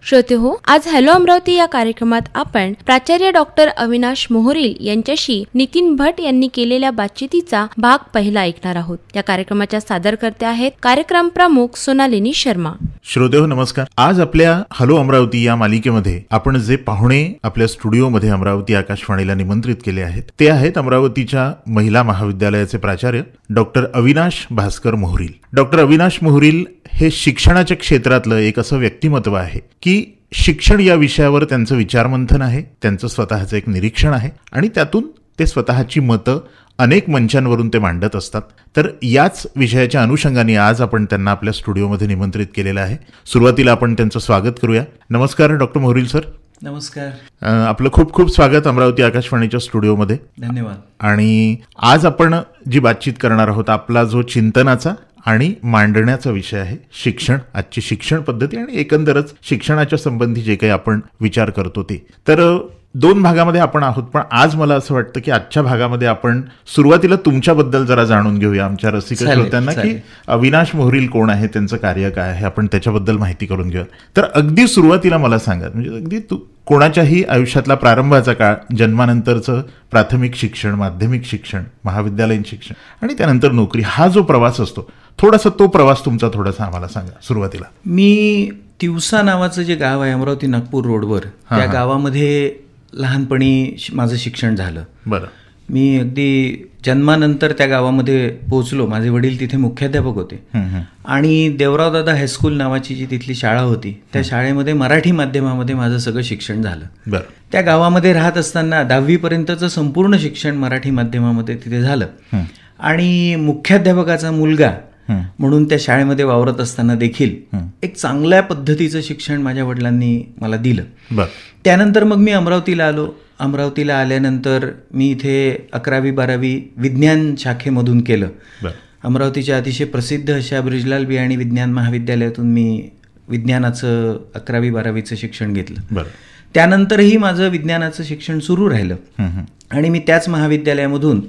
श्रोतेहो, आज हॅलो अमरावती या कार्यक्रमात आपण प्राचार्य डॉक्टर अविनाश मोहरील यांच्याशी नितीन भट यांनी केलेल्या बातचीतीचा भाग पहिला ऐकणार आहोत. या कार्यक्रमाच्या सादरकर्त्या आहेत कार्यक्रम प्रमुख सोनालिनी शर्मा. श्रोतेहो नमस्कार. आज आपल्या हॅलो अमरावती या मालिकेमध्ये आपण जे पाहुणे आपल्या स्टुडिओमध्ये अमरावती आकाशवाणीला निमंत्रित केले आहेत ते आहेत अमरावतीच्या महिला महाविद्यालयाचे प्राचार्य डॉक्टर अविनाश भास्कर मोहरील. डॉक्टर अविनाश मोहरील हे शिक्षणाच्या क्षेत्रातलं एक असं व्यक्तिमत्व आहे की शिक्षण या विषयावर त्यांचं विचारमंथन आहे, त्यांचं स्वतःचं एक निरीक्षण आहे आणि त्यातून ते स्वतःची मतं अनेक मंचांवरून ते मांडत असतात. तर याच विषयाच्या अनुषंगाने आज आपण त्यांना आपल्या स्टुडिओमध्ये निमंत्रित केलेलं आहे. सुरुवातीला आपण त्यांचं स्वागत करूया. नमस्कार डॉक्टर मोहरील सर. नमस्कार. आपलं खूप खूप स्वागत अमरावती आकाशवाणीच्या स्टुडिओमध्ये. धन्यवाद. आणि आज आपण जी बातचीत करणार आहोत, आपला जो चिंतनाचा आणि मांडण्याचा विषय आहे शिक्षण, आजची शिक्षण पद्धती आणि एकंदरच शिक्षणाच्या संबंधी जे काही आपण विचार करतो ते. तर दोन भागामध्ये आपण आहोत, पण आज मला असं वाटतं की आजच्या भागामध्ये आपण सुरुवातीला तुमच्याबद्दल जरा जाणून घेऊया आमच्या रसिक श्रोत्यांना की अविनाश मोहरील कोण आहे, त्यांचं कार्य काय आहे, आपण त्याच्याबद्दल माहिती करून घेऊया. तर अगदी सुरुवातीला मला सांगा, म्हणजे अगदी कोणाच्याही आयुष्यातला प्रारंभाचा काळ, जन्मानंतरचं प्राथमिक शिक्षण, माध्यमिक शिक्षण, महाविद्यालयीन शिक्षण आणि त्यानंतर नोकरी, हा जो प्रवास असतो, थोडासा तो प्रवास तुमचा थोडासा आम्हाला सांगा सुरुवातीला. मी तिवसा नावाचं जे गाव आहे अमरावती नागपूर रोडवर, त्या गावामध्ये लहानपणी माझं शिक्षण झालं. बरं. मी अगदी जन्मानंतर त्या गावामध्ये पोहोचलो. माझे वडील तिथे मुख्याध्यापक होते आणि देवराव दादा हायस्कूल नावाची जी तिथली शाळा होती, त्या शाळेमध्ये मराठी माध्यमामध्ये माझं सगळं शिक्षण झालं. बरं. त्या गावामध्ये राहत असताना 10वी पर्यंतचं संपूर्ण शिक्षण मराठी माध्यमामध्ये तिथे झालं. आणि मुख्याध्यापकाचा मुलगा म्हणून त्या शाळेमध्ये वावरत असताना देखील एक चांगल्या पद्धतीचं शिक्षण माझ्या वडिलांनी मला दिलं. त्यानंतर मग मी अमरावतीला आलो. अमरावतीला आल्यानंतर मी इथे 11वी 12वी विज्ञान शाखेमधून केलं. अमरावतीच्या अतिशय प्रसिद्ध अशा ब्रिजलाल बियाणी विज्ञान महाविद्यालयातून मी विज्ञानाचं 11वी 12वीचं शिक्षण घेतलं. त्यानंतरही माझं विज्ञानाचं शिक्षण सुरू राहिलं आणि मी त्याच महाविद्यालयामधून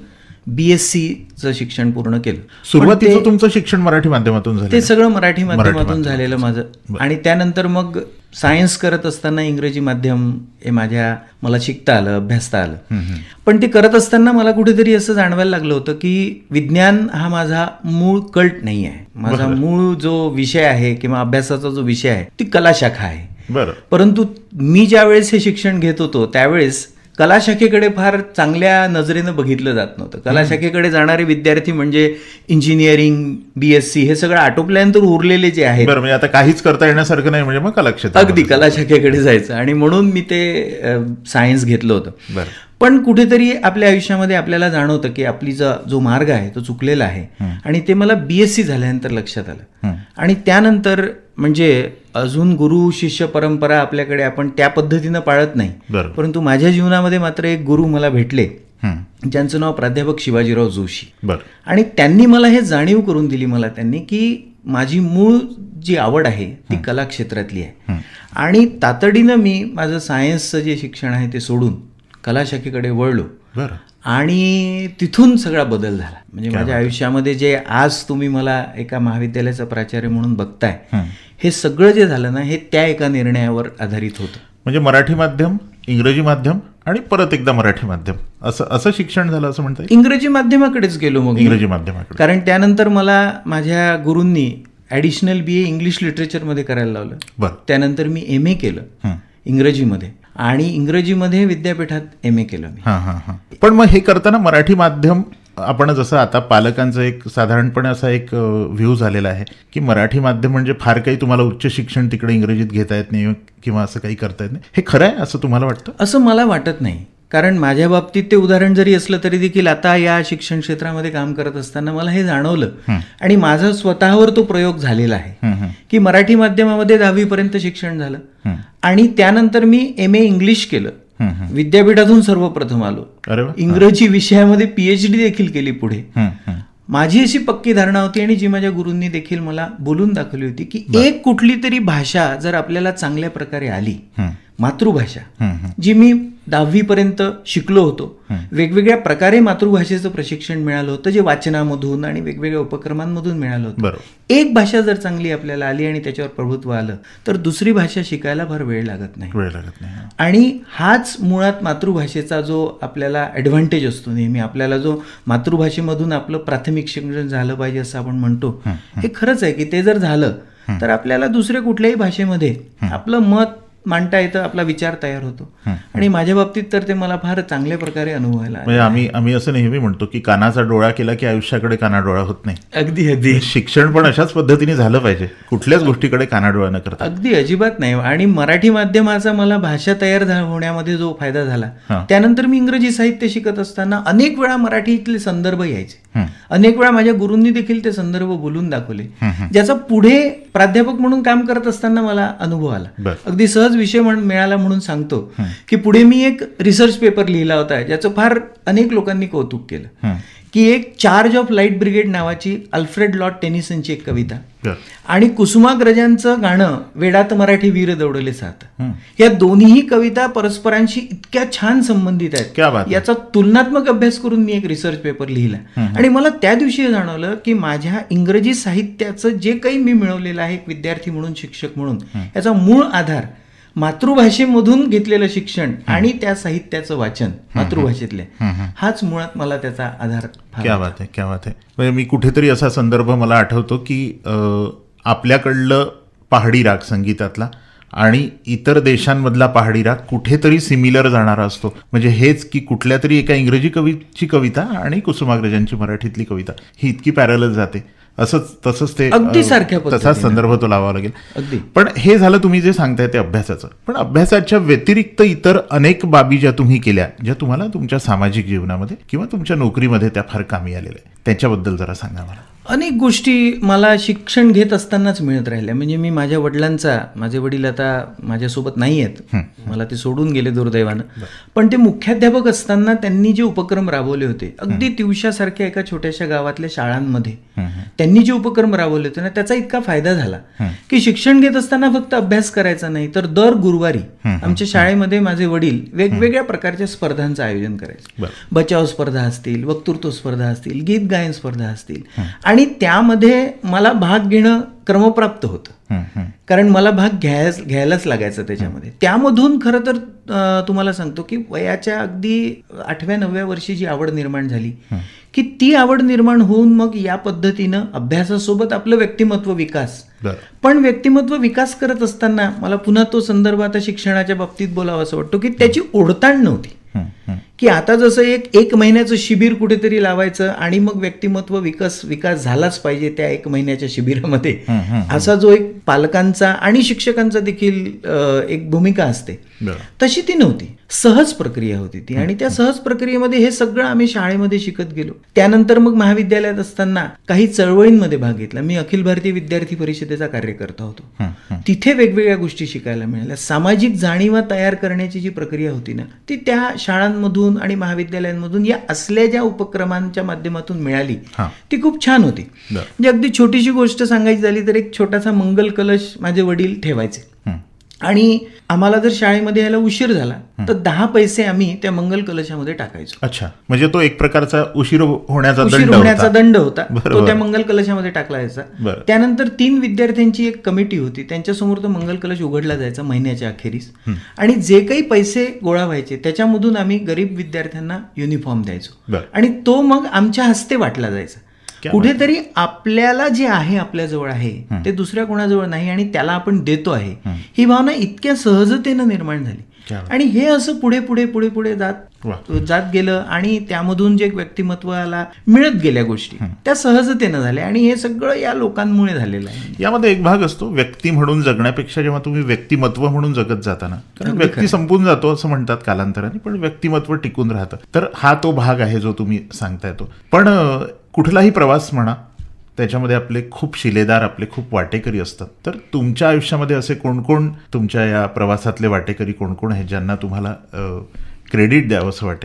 BSc शिक्षण पूर्ण केलं. सुरुवातीचं तुमचं शिक्षण मराठी माध्यमातून झालं? ते सगळं मराठी माध्यमातून झालेलं माझं. आणि त्यानंतर मग सायन्स करत असताना इंग्रजी माध्यम हे मला शिकता आलं, अभ्यासता आलं. पण ते करत असताना मला कुठेतरी असं जाणवायला लागलं होतं की विज्ञान हा माझा मूळ कल्ट नाही आहे. माझा मूळ जो विषय आहे किंवा अभ्यासाचा जो विषय आहे ती कला शाखा आहे. परंतु मी ज्या वेळेस हे शिक्षण घेत होतो त्यावेळेस कला शाखेकडे फार चांगल्या नजरेनं बघितलं जात नव्हतं. कला शाखेकडे जाणारे विद्यार्थी म्हणजे इंजिनिअरिंग, BSc हे सगळं आटोपल्यानंतर उरलेले जे आहेत, म्हणजे आता काहीच करता येण्यासारखं नाही, म्हणजे मग कला क्षेत्र अगदी कला शाखेकडे जायचं. आणि म्हणून मी ते सायन्स घेतलं होतं. पण कुठेतरी आपल्या आयुष्यामध्ये आपल्याला जाणवतं की आपली जो मार्ग आहे तो चुकलेला आहे. आणि ते मला BSc झाल्यानंतर लक्षात आलं. आणि त्यानंतर म्हणजे अजून गुरु शिष्य परंपरा आपल्याकडे आपण त्या पद्धतीनं पाळत नाही, परंतु माझ्या जीवनामध्ये मात्र एक गुरु मला भेटले ज्यांचं नाव प्राध्यापक शिवाजीराव जोशी. आणि त्यांनी मला हे जाणीव करून दिली त्यांनी की माझी मूळ जी आवड आहे ती कला क्षेत्रातली आहे. आणि तातडीनं मी माझं सायन्सचं जे शिक्षण आहे ते सोडून कला शाखेकडे वळलो. आणि तिथून सगळा बदल झाला. म्हणजे माझ्या आयुष्यामध्ये जे आज तुम्ही मला एका महाविद्यालयाचा प्राचार्य म्हणून बघताय, हे सगळं जे झालं ना हे त्या एका निर्णयावर आधारित होतं. म्हणजे मराठी माध्यम, इंग्रजी माध्यम आणि परत एकदा मराठी माध्यम असं शिक्षण झालं असं म्हणता येईल. इंग्रजी माध्यमाकडेच गेलो मग, इंग्रजी माध्यमाकडे. कारण त्यानंतर मला माझ्या गुरूंनी ॲडिशनल BA इंग्लिश लिटरेचरमध्ये करायला लावलं. त्यानंतर मी MA केलं इंग्रजीमध्ये आणि इंग्रजीमध्ये विद्यापीठात MA केलं मी. पण मग हे करताना मराठी माध्यम, आपण जसं आता पालकांचा एक साधारणपणे असा एक व्ह्यू झालेला आहे की मराठी माध्यम म्हणजे फार काही तुम्हाला उच्च शिक्षण तिकडे इंग्रजीत घेता येत नाही किंवा असं काही करता येत नाही. हे खरं आहे असं तुम्हाला वाटतं? असं मला वाटत नाही. कारण माझ्या बाबतीत ते उदाहरण जरी असलं तरी देखील आता या शिक्षण क्षेत्रामध्ये काम करत असताना मला हे जाणवलं आणि माझा स्वतःवर तो प्रयोग झालेला आहे की मराठी माध्यमामध्ये 10वी पर्यंत शिक्षण झालं आणि त्यानंतर मी MA इंग्लिश केलं. विद्यापीठातून सर्वप्रथम आलो. इंग्रजी विषयामध्ये PhD देखील केली पुढे. माझी अशी पक्की धारणा होती आणि जी माझ्या गुरूंनी देखील मला बोलून दाखवली होती की एक कुठली तरी भाषा जर आपल्याला चांगल्या प्रकारे आली, मातृभाषा जी मी 10वी शिकलो होतो. वेगवेगळ्या प्रकारे मातृभाषेचं प्रशिक्षण मिळालं होतं, जे वाचनामधून आणि वेगवेगळ्या उपक्रमांमधून मिळालं होतं. एक भाषा जर चांगली आपल्याला आली आणि त्याच्यावर प्रभुत्व आलं तर दुसरी भाषा शिकायला फार वेळ लागत नाही. आणि हाच मुळात मातृभाषेचा जो आपल्याला ॲडव्हान्टेज असतो. नेहमी आपल्याला जो मातृभाषेमधून आपलं प्राथमिक शिक्षण झालं पाहिजे असं आपण म्हणतो, हे खरंच आहे की ते जर झालं तर आपल्याला दुसऱ्या कुठल्याही भाषेमध्ये आपलं मत मांडता येतं, आपला विचार तयार होतो. आणि माझ्या बाबतीत तर ते मला फार चांगल्या प्रकारे अनुभवायला म्हणजे आम्ही असं नेहमी म्हणतो की कानाचा डोळा केला की आयुष्याकडे कानाडोळा होत नाही. अगदी अगदी शिक्षण पण अशाच पद्धतीने झालं पाहिजे, कुठल्याच गोष्टीकडे कानाडोळा न करता. अगदी अजिबात नाही. आणि मराठी माध्यमाचा मला भाषा तयार होण्यामध्ये जो फायदा झाला, त्यानंतर मी इंग्रजी साहित्य शिकत असताना अनेक वेळा मराठीतले संदर्भ यायचे. अनेक वेळा माझ्या गुरूंनी देखील ते संदर्भ बोलून दाखवले, ज्याचा पुढे प्राध्यापक म्हणून काम करत असताना मला अनुभव आला. अगदी सहज विषय मिळाला म्हणून सांगतो की पुढे मी एक रिसर्च पेपर लिहिला होता, ज्याचं फार अनेक लोकांनी कौतुक केलं, की एक चार्ज ऑफ लाईट ब्रिगेड नावाची अल्फ्रेड लॉर्ड टेनिसनची एक कविता आणि कुसुमाग्रजांचं गाणं वेडात मराठी वीर दौडले साथ, या दोन्हीही कविता परस्परांशी इतक्या छान संबंधित आहेत, याचा तुलनात्मक अभ्यास करून मी एक रिसर्च पेपर लिहिला. आणि मला त्या दिवशी जाणवलं की माझ्या इंग्रजी साहित्याचं जे काही मी मिळवलेलं आहे एक विद्यार्थी म्हणून, शिक्षक म्हणून, याचा मूळ आधार मातृभाषेमधून घेतलेलं शिक्षण आणि त्या साहित्याचं वाचन मातृभाषेतले, हाच मुळात मला त्याचा आधार. क्या बात आहे, क्या बात आहे. म्हणजे मी कुठेतरी असा संदर्भ मला आठवतो की आपल्याकडलं पहाडी राग संगीतातला आणि इतर देशांमधला पहाडी राग कुठेतरी सिमिलर जाणारा असतो. म्हणजे हेच की कुठल्या तरी एका इंग्रजी कवीची कविता आणि कुसुमाग्रजांची मराठीतली कविता ही इतकी पॅरलल जाते, तसंच ते अगदी सारख्या तसाच संदर्भ तो लावावा लागेल. अगदी. पण हे झालं तुम्ही जे सांगताय ते अभ्यासाचं. पण अभ्यासाच्या व्यतिरिक्त इतर अनेक बाबी ज्या तुम्ही केल्या, ज्या तुम्हाला तुमच्या सामाजिक जीवनामध्ये किंवा तुमच्या नोकरीमध्ये त्या फार कामी आलेल्या, त्याच्याबद्दल जरा सांगा मला. अनेक गोष्टी मला शिक्षण घेत असतानाच मिळत राहिल्या. म्हणजे मी माझ्या माझे वडील आता माझ्यासोबत नाही आहेत, मला ते सोडून गेले दुर्दैवानं. पण ते मुख्याध्यापक असताना त्यांनी जे उपक्रम राबवले होते, अगदी तिवशासारख्या एका छोट्याशा गावातल्या शाळांमध्ये त्यांनी जे उपक्रम राबवले होते ना, त्याचा इतका फायदा झाला की शिक्षण घेत असताना फक्त अभ्यास करायचा नाही, तर दर गुरुवारी आमच्या शाळेमध्ये माझे वडील वेगवेगळ्या प्रकारच्या स्पर्धांचं आयोजन करायचे. बचाव स्पर्धा असतील, वक्तृत्व स्पर्धा असतील, गीत गायन स्पर्धा असतील. आणि त्यामध्ये मला भाग घेणं क्रमप्राप्त होतं, कारण मला भाग घ्यायलाच लागायचं त्याच्यामध्ये. त्यामधून खरं तर तुम्हाला सांगतो की वयाच्या अगदी 8व्या-9व्या वर्षी जी आवड निर्माण झाली, की ती आवड निर्माण होऊन मग या पद्धतीनं अभ्यासासोबत आपलं व्यक्तिमत्व विकास. पण व्यक्तिमत्व विकास करत असताना मला पुन्हा तो संदर्भ आता शिक्षणाच्या बाबतीत बोलावा असं वाटतो की त्याची ओढताण नव्हती, की आता जसं एक महिन्याचं शिबिर कुठेतरी लावायचं आणि मग व्यक्तिमत्व विकास झालाच पाहिजे त्या 1 महिन्याच्या शिबिरामध्ये, असा जो एक पालकांचा आणि शिक्षकांचा देखील एक भूमिका असते, तशी ती नव्हती. सहज प्रक्रिया होती ती. आणि त्या सहज प्रक्रियेमध्ये हे सगळं आम्ही शाळेमध्ये शिकत गेलो. त्यानंतर मग महाविद्यालयात असताना काही चळवळींमध्ये भाग घेतला. मी अखिल भारतीय विद्यार्थी परिषदेचा कार्यकर्ता होतो. तिथे वेगवेगळ्या गोष्टी शिकायला मिळाल्या. सामाजिक जाणीवा तयार करण्याची जी प्रक्रिया होती ना, ती त्या शाळांमधून आणि महाविद्यालयांमधून या असल्या ज्या उपक्रमांच्या माध्यमातून मिळाली, ती खूप छान होती. म्हणजे अगदी छोटीशी गोष्ट सांगायची झाली तर एक छोटासा मंगल कलश माझे वडील ठेवायचे आणि आम्हाला जर शाळेमध्ये यायला उशीर झाला तर 10 पैसे आम्ही त्या मंगल कलशामध्ये टाकायचो. अच्छा, म्हणजे तो एक प्रकारचा उशीर होण्याचा दंड होता, तो त्या मंगल कलशामध्ये टाकला जायचा. त्यानंतर 3 विद्यार्थ्यांची एक कमिटी होती, त्यांच्यासमोर तो मंगल कलश उघडला जायचा महिन्याच्या अखेरीस. आणि जे काही पैसे गोळा व्हायचे त्याच्यामधून आम्ही गरीब विद्यार्थ्यांना युनिफॉर्म द्यायचो आणि तो मग आमच्या हस्ते वाटला जायचा. कुठेतरी आपल्याला जे आहे आपल्याजवळ आहे ते दुसऱ्या कोणाजवळ नाही आणि त्याला आपण देतो आहे, ही भावना इतक्या सहजतेनं निर्माण झाली. आणि हे असं पुढे पुढे पुढे पुढे जात गेलं आणि त्यामधून जे व्यक्तिमत्वाला मिळत गेल्या गोष्टी त्या सहजतेनं झाल्या. आणि हे सगळं या लोकांमुळे झालेलं आहे. यामध्ये एक भाग असतो व्यक्ती म्हणून जगण्यापेक्षा जेव्हा तुम्ही व्यक्तिमत्व म्हणून जगत जाताना, कारण व्यक्ती संपून जातो असं म्हणतात कालांतराने, पण व्यक्तिमत्व टिकून राहतं. तर हा तो भाग आहे जो तुम्ही सांगताय तो. पण कुठलाही प्रवास म्हणा, त्याच्यामध्ये आपले खूप शिलेदार, आपले खूप वाटेकरी असतात. तर तुमच्या आयुष्यामध्ये असे कोण तुमच्या या प्रवासातले वाटेकरी कोण आहेत ज्यांना तुम्हाला क्रेडिट द्यावं असं वाटेल की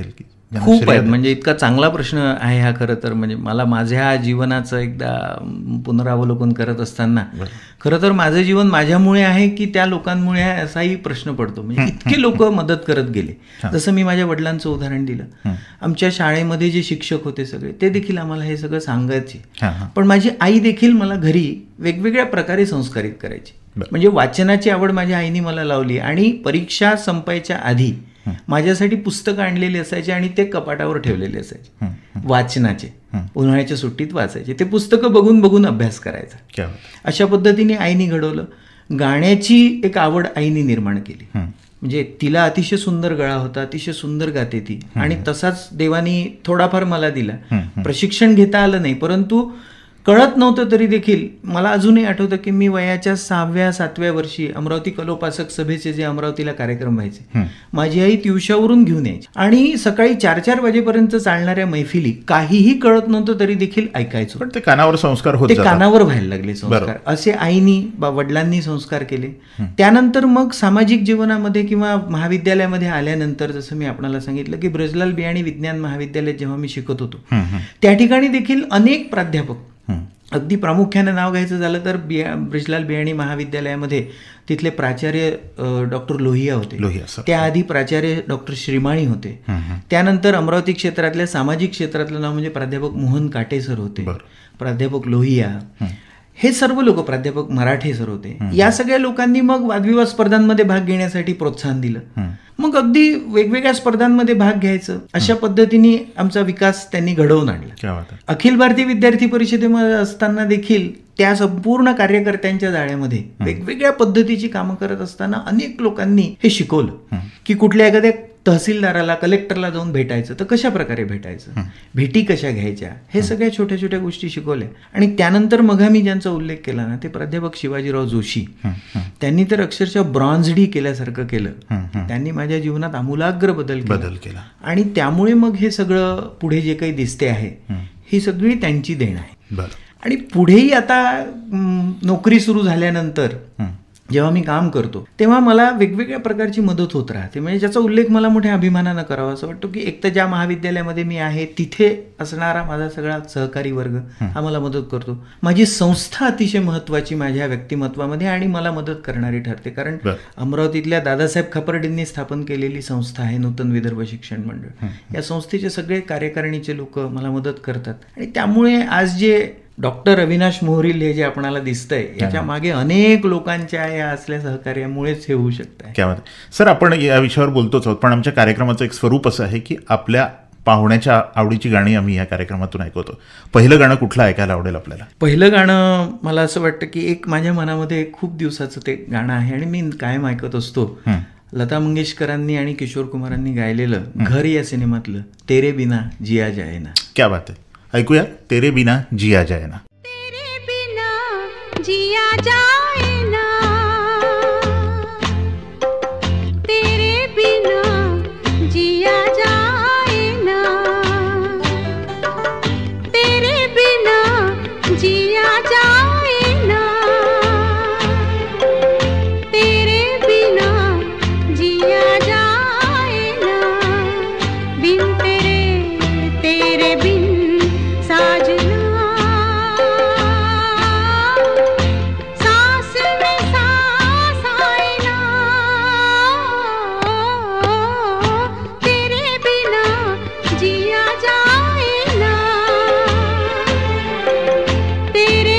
खूप आहेत. म्हणजे इतका चांगला प्रश्न आहे हा. खरं तर म्हणजे मला माझ्या जीवनाचं एकदा पुनरावलोकन करत असताना खरं तर माझं जीवन माझ्यामुळे आहे की त्या लोकांमुळे आहे असाही प्रश्न पडतो. म्हणजे इतके लोक मदत करत गेले. जसं मी माझ्या वडिलांचं उदाहरण दिलं, आमच्या शाळेमध्ये जे शिक्षक होते सगळे ते देखील आम्हाला हे सगळं सांगायचे. पण माझी आई देखील मला घरी वेगवेगळ्या प्रकारे संस्कारित करायची. म्हणजे वाचनाची आवड माझ्या आईने मला लावली आणि परीक्षा संपायच्या आधी माझ्यासाठी पुस्तकं आणलेली असायची आणि ते कपाटावर ठेवलेले असायचे वाचनाचे. उन्हाळ्याच्या सुट्टीत वाचायचे ते पुस्तकं, बघून बघून अभ्यास करायचा. अशा पद्धतीने आईने घडवलं. गाण्याची एक आवड आईने निर्माण केली. म्हणजे तिला अतिशय सुंदर गळा होता, अतिशय सुंदर गाते ती, आणि तसाच देवानी थोडाफार मला दिला. प्रशिक्षण घेता आलं नाही, परंतु कळत नव्हतं तरी देखील मला अजूनही आठवतं की मी वयाच्या 6व्या-7व्या वर्षी अमरावती कलोपासक सभेचे जे अमरावतीला कार्यक्रम व्हायचे, माझी आई तिवशावरून घेऊन यायची आणि सकाळी 4-4 वाजेपर्यंत चालणाऱ्या मैफिली काहीही कळत नव्हतं तरी देखील ऐकायचो. पण ते कानावर संस्कार होते, ते कानावर व्हायला लागले संस्कार. असे आईनी वडिलांनी संस्कार केले. त्यानंतर मग सामाजिक जीवनामध्ये किंवा महाविद्यालयामध्ये आल्यानंतर जसं मी आपल्याला सांगितलं की ब्रजलाल बियाणी विज्ञान महाविद्यालयात जेव्हा मी शिकत होतो त्या ठिकाणी देखील अनेक प्राध्यापक, अगदी प्रामुख्याने नाव घ्यायचं झालं तर ब्रजलाल बियाणी महाविद्यालयामध्ये तिथले प्राचार्य डॉक्टर लोहिया होते. त्याआधी प्राचार्य डॉक्टर श्रीमाळी होते. त्यानंतर अमरावती क्षेत्रातल्या सामाजिक क्षेत्रातलं नाव म्हणजे प्राध्यापक मोहन काटे सर होते, प्राध्यापक लोहिया, हे सर्व लोक, प्राध्यापक मराठे सर होते. या सगळ्या लोकांनी मग वादविवाद स्पर्धांमध्ये भाग घेण्यासाठी प्रोत्साहन दिलं. मग अगदी वेगवेगळ्या स्पर्धांमध्ये भाग घ्यायचं, अशा पद्धतीने आमचा विकास त्यांनी घडवून आणला. अखिल भारतीय विद्यार्थी परिषदेमध्ये असताना देखील त्या संपूर्ण कार्यकर्त्यांच्या जाळ्यामध्ये वेगवेगळ्या पद्धतीची कामं करत असताना अनेक लोकांनी हे शिकवलं की कुठल्या एखाद्या तहसीलदाराला, कलेक्टरला जाऊन भेटायचं तर कशा प्रकारे भेटायचं, भेटी कशा घ्यायच्या, हे सगळ्या छोट्या छोट्या गोष्टी शिकवल्या. आणि त्यानंतर मग मी ज्यांचा उल्लेख केला ना ते प्राध्यापक शिवाजीराव जोशी, त्यांनी तर अक्षरशः ब्रॉन्झ डी केल्यासारखं केलं. त्यांनी माझ्या जीवनात आमूलाग्र बदल केला आणि त्यामुळे मग हे सगळं पुढे जे काही दिसते आहे ही सगळी त्यांची देण आहे. आणि पुढेही आता नोकरी सुरू झाल्यानंतर जेव्हा मी काम करतो तेव्हा मला वेगवेगळ्या प्रकारची मदत होत राहते. म्हणजे ज्याचा उल्लेख मला मोठ्या अभिमानानं करावा असं वाटतो की एक तर ज्या महाविद्यालयामध्ये मी आहे तिथे असणारा माझा सगळा सहकारी वर्ग हा मला मदत करतो. माझी संस्था अतिशय महत्वाची माझ्या व्यक्तिमत्वामध्ये आणि मला मदत करणारी ठरते, कारण अमरावतीतल्या दादासाहेब खापर्डेंनी स्थापन केलेली संस्था आहे नूतन विदर्भ शिक्षण मंडळ. या संस्थेचे सगळे कार्यकारिणीचे लोक मला मदत करतात आणि त्यामुळे आज जे डॉक्टर अविनाश मोहरील हे जे आपणाला दिसतंय याच्या मागे अनेक लोकांच्या या असल्या सहकार्यामुळेच हे होऊ शकतं. क्या बात. सर, आपण या विषयावर बोलतोच आहोत, पण आमच्या कार्यक्रमाचं एक स्वरूप असं आहे की आपल्या पाहुण्याच्या आवडीची गाणी आम्ही या कार्यक्रमातून ऐकवतो. पहिलं गाणं कुठलं ऐकायला आवडेल आपल्याला? पहिलं गाणं मला असं वाटतं की एक माझ्या मनामध्ये खूप दिवसाचं ते गाणं आहे आणि मी कायम ऐकत असतो. लता मंगेशकरांनी आणि किशोर कुमारांनी गायलेलं घर या सिनेमातलं तेरे बिना जिया जाए ना. क्या बात आहे. ऐकूया तेरे बिना जिया जाए ना. तेरे बिना जिया जाए ना, तेरे बिना जिया जाए ना, तेरे बिना जिया जाए ना, तेरे बिना जिया जाए ना, बिन तेरे बिन साजना, सांस में सांस आए ना, तेरे बिना जिया जाए ना, तेरे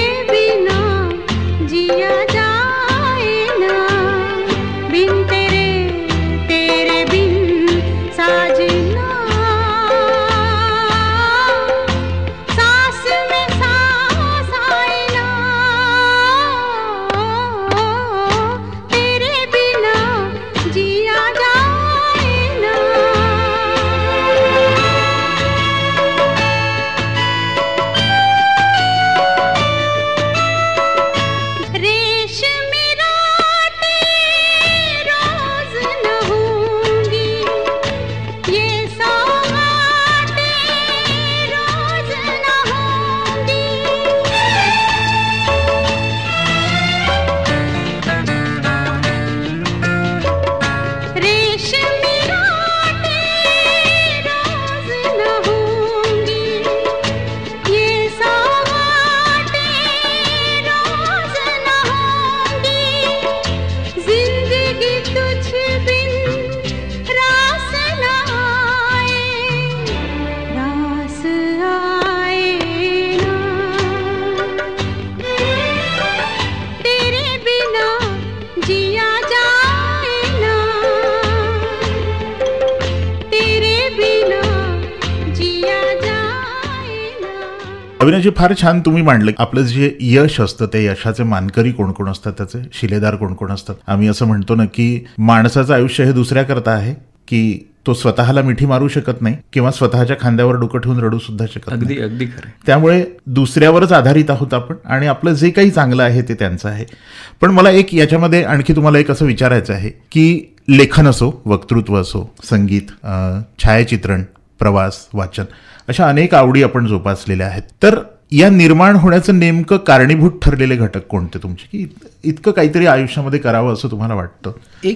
अविनाशजी, फार छान तुम्ही मांडलं. आपलं जे यश असतं ते यशाचे मानकरी कोण कोण असतात, त्याचे शिलेदार कोण कोण असतात. आम्ही असं म्हणतो ना की माणसाचं आयुष्य हे दुसऱ्याकरता आहे की तो स्वतःला मिठी मारू शकत नाही किंवा स्वतःच्या खांद्यावर डोकं ठेवून रडू सुद्धा शकत नाही. अगदी खरं. त्यामुळे दुसऱ्यावरच आधारित आहोत आपण आणि आपलं जे काही चांगलं आहे ते त्यांचं आहे. पण मला एक याच्यामध्ये आणखी तुम्हाला एक असं विचारायचं आहे की लेखन असो, वक्तृत्व असो, संगीत, छायाचित्रण, प्रवास, वाचन, अशा अनेक आवडी आपण जोपासलेल्या आहेत. तर या निर्माण होण्याचं नेमकं कारणीभूत ठरलेले घटक कोणते तुमचे, की इतकं काहीतरी आयुष्यामध्ये करावं असं तुम्हाला वाटतं?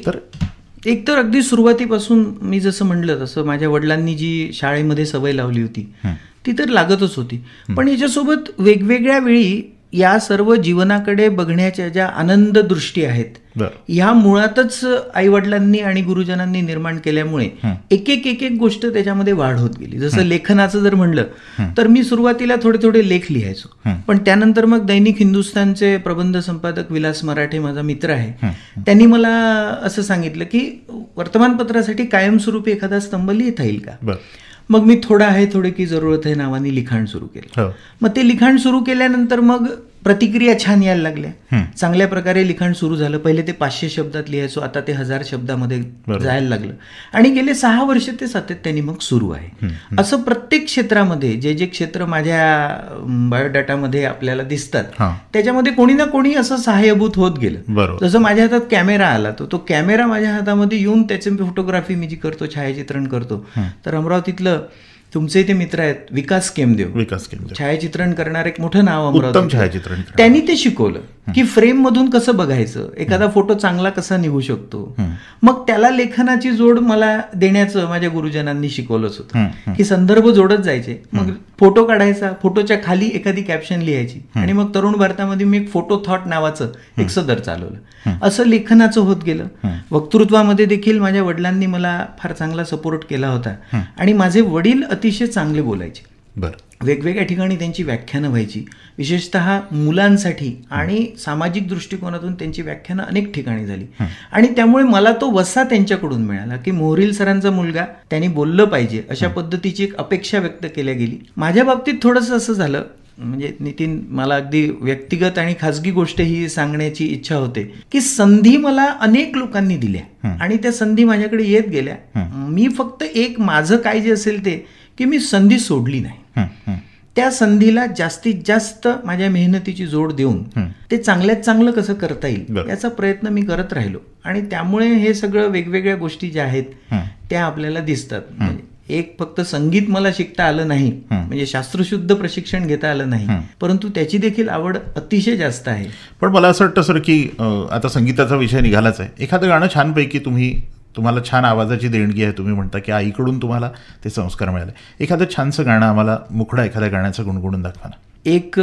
एक तर अगदी सुरुवातीपासून मी जसं म्हणलं तसं माझ्या वडिलांनी जी शाळेमध्ये सवय लावली होती ती तर लागतच होती. पण याच्यासोबत वेगवेगळ्या वेळी या सर्व जीवनाकडे बघण्याच्या ज्या आनंद दृष्टी आहेत ह्या मुळातच आईवडिलांनी आणि गुरुजनांनी निर्माण केल्यामुळे एक एक गोष्ट त्याच्यामध्ये वाढ होत गेली. जसं लेखनाचं जर म्हणलं तर मी सुरुवातीला थोडे लेख लिहायचो, पण त्यानंतर मग दैनिक हिंदुस्थानचे प्रबंध संपादक विलास मराठे माझा मित्र आहे, त्यांनी मला असं सांगितलं की वर्तमानपत्रासाठी कायमस्वरूपी एखादा स्तंभ लिहिता येईल का. मग मी थोडे की जरूरत आहे नावाने लिखाण सुरू केलं. मग ते लिखाण सुरू केल्यानंतर मग प्रतिक्रिया छान यायला लागल्या. चांगल्या प्रकारे लिखाण सुरू झालं. पहिले ते 500 शब्दात लिहायचो, आता ते 1000 शब्दामध्ये जायला लागलं आणि गेले 6 वर्ष ते सातत्याने मग सुरू आहे. असं प्रत्येक क्षेत्रामध्ये जे क्षेत्र माझ्या बायोडाटामध्ये आपल्याला दिसतात त्याच्यामध्ये कोणी ना कोणी असं सहाय्यभूत होत गेलं. जसं माझ्या हातात कॅमेरा आला, तो कॅमेरा माझ्या हातामध्ये येऊन त्याचे फोटोग्राफी मी जी करतो, छायाचित्रण करतो. तर अमरावतीतलं तुमचे इथे मित्र आहेत विकास केमदेव, छायाचित्रण करणार एक मोठं नाव अमरावती, त्यांनी ते शिकवलं की फ्रेम मधून कसं बघायचं, एखादा फोटो चांगला कसा निघू शकतो. मग त्याला लेखनाची जोड मला देण्याचं माझ्या गुरुजनांनी शिकवलंच होतं की संदर्भ जोडत जायचे. मग फोटो काढायचा, फोटोच्या खाली एखादी कॅप्शन लिहायची आणि मग तरुण भारतामध्ये मी एक फोटो थॉट नावाचं एक सदर चालवलं. असं लेखनाचं होत गेलं. वक्तृत्वामध्ये देखील माझ्या वडिलांनी मला फार चांगला सपोर्ट केला होता आणि माझे वडील अतिशय चांगले बोलायचे. वेगवेगळ्या ठिकाणी त्यांची व्याख्यानं व्हायची, विशेषतः मुलांसाठी आणि सामाजिक दृष्टिकोनातून त्यांची व्याख्यानं अनेक ठिकाणी झाली. आणि त्यामुळे मला तो वसा त्यांच्याकडून मिळाला की मोहरील सरांचा मुलगा, त्यांनी बोललं पाहिजे अशा पद्धतीची एक अपेक्षा व्यक्त केल्या गेली. माझ्या बाबतीत थोडंसं असं झालं, म्हणजे नितीन, मला अगदी व्यक्तिगत आणि खासगी गोष्ट ही सांगण्याची इच्छा होते की संधी मला अनेक लोकांनी दिल्या आणि त्या संधी माझ्याकडे येत गेल्या. मी फक्त एक माझं काय जे असेल ते की मी संधी सोडली नाही. त्या संधीला जास्तीत जास्त माझ्या मेहनतीची जोड देऊन ते चांगल्यात चांगलं कसं करता येईल याचा प्रयत्न मी करत राहिलो. आणि त्यामुळे हे सगळं वेगवेगळ्या गोष्टी ज्या आहेत त्या आपल्याला दिसतात. एक फक्त संगीत मला शिकता आलं नाही, म्हणजे शास्त्रशुद्ध प्रशिक्षण घेता आलं नाही, परंतु त्याची देखील आवड अतिशय जास्त आहे. पण मला असं वाटतं सर की आता संगीताचा विषय निघालाच आहे, एखादं गाणं छानपैकी तुम्हाला छान आवाजाची देणगी आहे, तुम्ही म्हणता की आईकडून तुम्हाला ते संस्कार मिळाले, एखादं छानसं गाणं आम्हाला मुखडा एखाद्या गाण्याचं गुणगुणून दाखवा ना. एक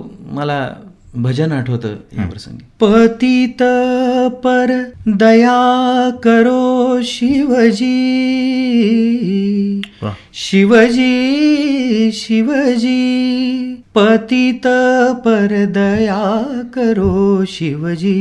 मला भजन आठवतं या प्रसंगी. पतित पर दया करो शिवजी, शिवजी शिवजी, पतित पर दया करो शिवजी,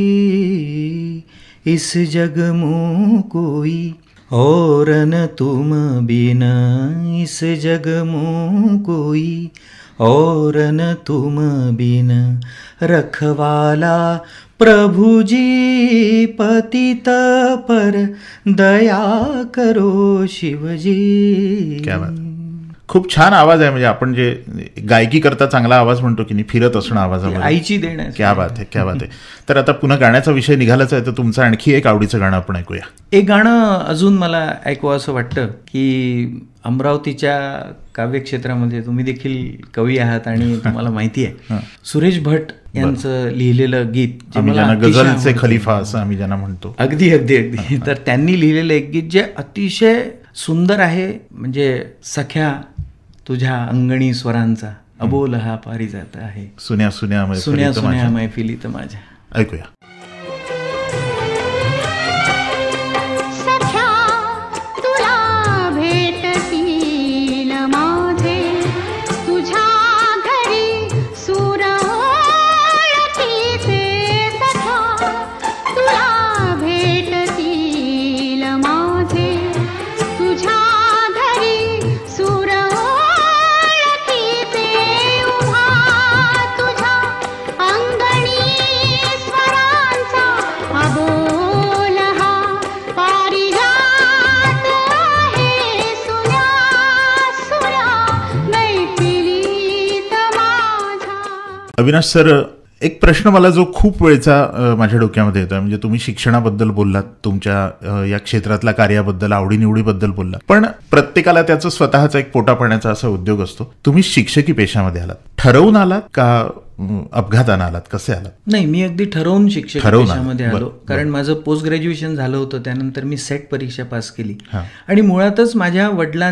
इस जग में कोई और न तुम बिना, इस जग में कोई और न तुम बिन, रखवाला प्रभु जी, पतित पर दया करो शिवजी. क्या बात. खूप छान आवाज आहे. म्हणजे आपण जे गायकी करता चांगला आवाज म्हणतो की नाही, फिरत असणं आवाजामध्ये, आईची देण आहे. क्या बात आहे, क्या बात आहे. तर आता पुन्हा गाण्याचा विषय निघालाच आहे, तर तुमचं आणखी एक आवडीचं गाणं आपण ऐकूया. एक गाणं अजून मला ऐकू असं वाटतं की अमरावतीच्या काव्यक्षेत्रामध्ये तुम्ही देखील कवी आहात आणि तुम्हाला माहिती आहे, सुरेश भट यांचं लिहिलेलं गीत, गझलचे खलिफा असं आम्ही ज्यांना म्हणतो. अगदी अगदी अगदी. तर त्यांनी लिहिलेलं एक गीत जे अतिशय सुंदर आहे, म्हणजे सख्या तुझ्या अंगणी स्वरांचा अबोल हा पारिजात आहे, सुन्या सुन्या सुन्या सुन्या मैफिलीत माझ्या. ऐकूया. तुझ्या घरी सूर ओळखीचे उभा अविनाश सर, एक प्रश्न मला जो खूप वेळचा माझ्या डोक्यामध्ये येतोय, म्हणजे तुम्ही शिक्षणाबद्दल बोललात, तुमच्या या क्षेत्रातल्या कार्याबद्दल, आवडीनिवडीबद्दल बोललात, पण प्रत्येकाला त्याचं स्वतःचा एक पोटापाण्याचा असा उद्योग असतो. तुम्ही शिक्षकी पेशामध्ये आलात, ठरवून आलात का अपघातानं आलात, कसे आलात? नाही, मी अगदी ठरवून शिक्षक पेशामध्ये आलो. कारण माझं पोस्ट ग्रॅज्युएशन झालं होतं, त्यानंतर मी सेट परीक्षा पास केली आणि मुळातच माझ्या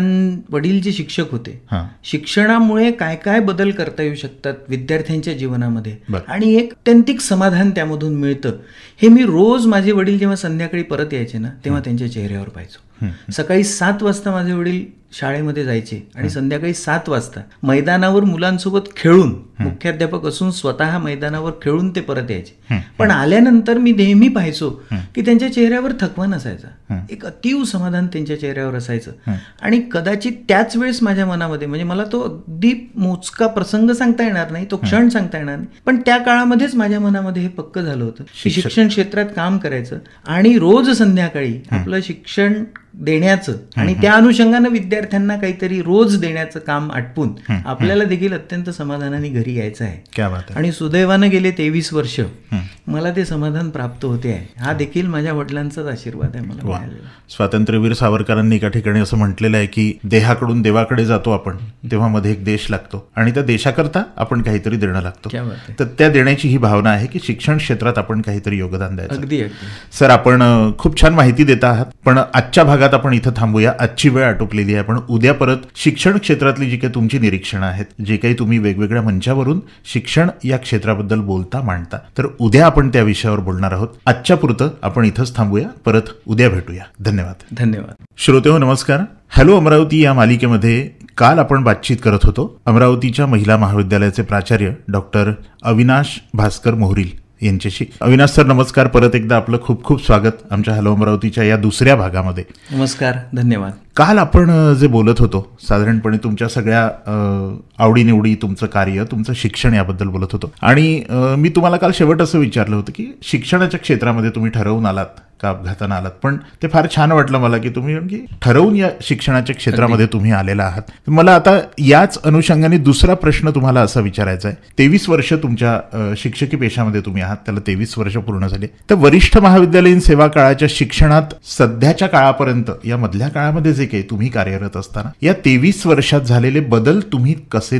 वडील जे शिक्षक होते, शिक्षणामुळे काय काय बदल करता येऊ शकतात विद्यार्थ्यांच्या जीवनामध्ये आणि एक अत्यंतिक समाधान त्यामधून मिळतं, हे मी रोज माझे वडील जेव्हा संध्याकाळी परत यायचे ना, तेव्हा त्यांच्या चेहऱ्यावर पाहायचो. सकाळी 7 वाजता माझे वडील शाळेमध्ये जायचे आणि संध्याकाळी 7 वाजता मैदानावर मुलांसोबत खेळून, मुख्याध्यापक असून स्वतः मैदानावर खेळून ते परत यायचे. पण आल्यानंतर मी नेहमी पाहायचो की त्यांच्या चेहऱ्यावर थकवा नसायचा, एक अतीव समाधान त्यांच्या चेहऱ्यावर असायचं. आणि कदाचित त्याच वेळेस माझ्या मनामध्ये, म्हणजे मला तो अगदी मोजका प्रसंग सांगता येणार नाही, तो क्षण सांगता येणार नाही, पण त्या काळामध्येच माझ्या मनामध्ये हे पक्क झालं होतं की शिक्षण क्षेत्रात काम करायचं आणि रोज संध्याकाळी आपलं शिक्षण देण्याचं आणि त्या अनुषंगानं विद्यार्थ्यांना काहीतरी रोज देण्याचं काम आटपून आपल्याला देखील अत्यंत समाधानाने घरी यायचं आहे. आणि सुदैवानं गेले 23 वर्ष मला ते समाधान प्राप्त होते आहे. हा देखील माझ्या वडिलांचाच आशीर्वाद आहे मला मिळालेला. स्वातंत्र्यवीर सावरकरांनी एका ठिकाणी असं म्हटलेलं आहे की देहाकडून देवाकडे जातो आपण, तेव्हा मध्ये एक देश लागतो आणि त्या देशाकरता आपण काहीतरी देणं लागतो. तर त्या देण्याची ही भावना आहे की शिक्षण क्षेत्रात आपण काहीतरी योगदान द्यायचं. अगदी. सर, आपण खूप छान माहिती देत आहात, पण आजच्या भागात आपण इथं थांबूया. आजची वेळ आटोपलेली आहे, पण उद्या परत शिक्षण क्षेत्रातली जी काही तुमची निरीक्षणं आहेत, जे काही तुम्ही वेगवेगळ्या मंचावरून शिक्षण या क्षेत्राबद्दल बोलता, मांडता, तर उद्या आपण त्या विषयावर बोलणार आहोत. आजच्या पुरतं आपण इथंच थांबूया, परत उद्या भेटूया. धन्यवाद. श्रोतेहो, नमस्कार. हॅलो अमरावती या मालिकेमध्ये काल आपण बातचीत करत होतो अमरावतीच्या महिला महाविद्यालयाचे प्राचार्य डॉक्टर अविनाश भास्कर मोहरील यांच्याशी. अविनाश सर, नमस्कार. परत एकदा आपलं खूप खूप स्वागत आमच्या हॅलो अमरावतीच्या या दुसऱ्या भागामध्ये. नमस्कार, धन्यवाद. काल आपण जे बोलत होतो साधारणपणे तुमच्या सगळ्या आवडीनिवडी, तुमचं कार्य, तुमचं शिक्षण याबद्दल बोलत होतो आणि मी तुम्हाला काल शेवट असं विचारलं होतं की शिक्षणाच्या क्षेत्रामध्ये तुम्ही ठरवून आलात का अपघातानं आलात, पण ते फार छान वाटलं मला की तुम्ही ठरवून या शिक्षणाच्या क्षेत्रामध्ये तुम्ही आलेला आहात. मला आता याच अनुषंगाने दुसरा प्रश्न तुम्हाला असा विचारायचा आहे. 23 वर्ष तुमच्या शिक्षकी पेशामध्ये तुम्ही आहात, त्याला 23 वर्ष पूर्ण झाले. तर वरिष्ठ महाविद्यालयीन सेवा काळाच्या शिक्षणात सध्याच्या काळापर्यंत, या मधल्या काळामध्ये जे काही तुम्ही कार्यरत असताना या 23 वर्षात झालेले बदल तुम्ही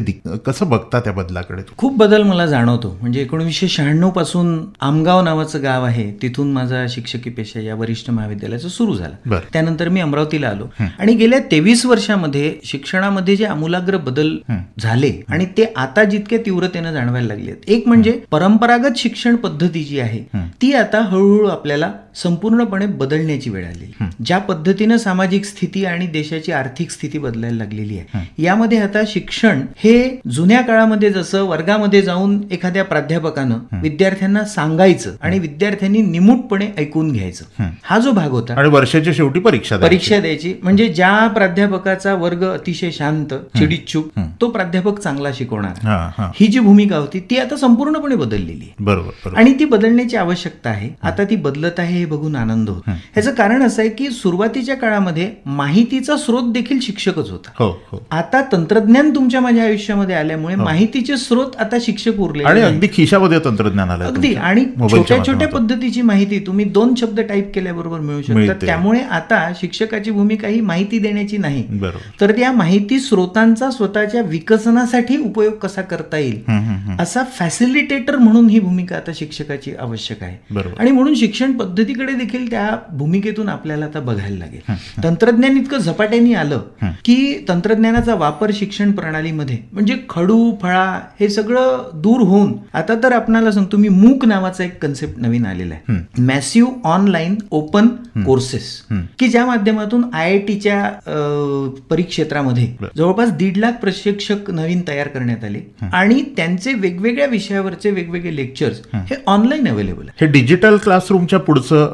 कसं बघता त्या बदलाकडे? खूप बदल मला जाणवतो. म्हणजे 1996 पासून आमगाव नावाचं गाव आहे, तिथून माझा शिक्षकी पेशा या वरिष्ठ महाविद्यालयाचं सुरू झालं. त्यानंतर मी अमरावतीला आलो आणि गेल्या 23 वर्षामध्ये शिक्षणामध्ये जे आमूलाग्र बदल झाले आणि ते आता जितक्या तीव्रतेनं जाणवायला लागले. एक म्हणजे परंपरागत शिक्षण पद्धती जी आहे ती आता हळूहळू आपल्याला संपूर्णपणे बदलण्याची वेळ आली. ज्या पद्धतीनं सामाजिक स्थिती आणि देशाची आर्थिक स्थिती बदलायला लागलेली आहे, यामध्ये आता शिक्षण हे जुन्या काळामध्ये जसं वर्गामध्ये जाऊन एखाद्या प्राध्यापकानं विद्यार्थ्यांना सांगायचं आणि विद्यार्थ्यांनी निमूटपणे ऐकून घ्यायचं, हा जो भाग होता, आणि वर्षाच्या शेवटी परीक्षा द्यायची, म्हणजे ज्या प्राध्यापकाचा वर्ग अतिशय शांत, चिडीचूप, तो प्राध्यापक चांगला शिकवणार, ही जी भूमिका होती ती आता संपूर्णपणे बदललेली आहे. बरोबर. आणि ती बदलण्याची आवश्यकता आहे. आता ती बदलत आहे हे बघून आनंद होतो. ह्याचं कारण असं आहे की सुरुवातीच्या काळामध्ये माहितीचा स्रोत देखील शिक्षकच होता. आता तंत्रज्ञान तुमच्या माझ्या आयुष्यामध्ये आल्यामुळे माहितीचे स्रोत आता शिक्षक उरले आणि अगदी खिशामध्ये तंत्रज्ञान आलं. अगदी. आणि छोट्या छोट्या पद्धतीची माहिती तुम्ही 2 शब्द टाईप केल्याबरोबर मिळू शकतात. त्यामुळे आता शिक्षकाची भूमिका ही माहिती देण्याची नाही, तर त्या माहिती स्रोतांचा स्वतःच्या विकसनासाठी उपयोग कसा करता येईल असा फॅसिलिटेटर म्हणून ही भूमिका आता शिक्षकाची आवश्यक आहे. आणि म्हणून शिक्षण पद्धतीकडे देखील त्या भूमिकेतून आपल्याला आता बघायला लागेल. तंत्रज्ञान इतकं झपाट्याने आलं की तंत्रज्ञानाचा वापर शिक्षण प्रणालीमध्ये म्हणजे खडू फळा हे सगळं दूर होऊन आता तर आपल्याला सांगतो मी मूक नावाचा एक कन्सेप्ट नवीन आलेला आहे, मॅसिव्ह ऑनलाईन ओपन कोर्सेस, की ज्या माध्यमातून IITच्या परिक्षेत्रामध्ये जवळपास 1.5 लाख प्रशिक्षक नवीन तयार करण्यात आले आणि त्यांचे वेगवेगळ्या विषयावरचे वेगवेगळे लेक्चर्स हे ऑनलाईन अवेलेबल आहे. हे डिजिटल क्लासरूमच्या पुढचं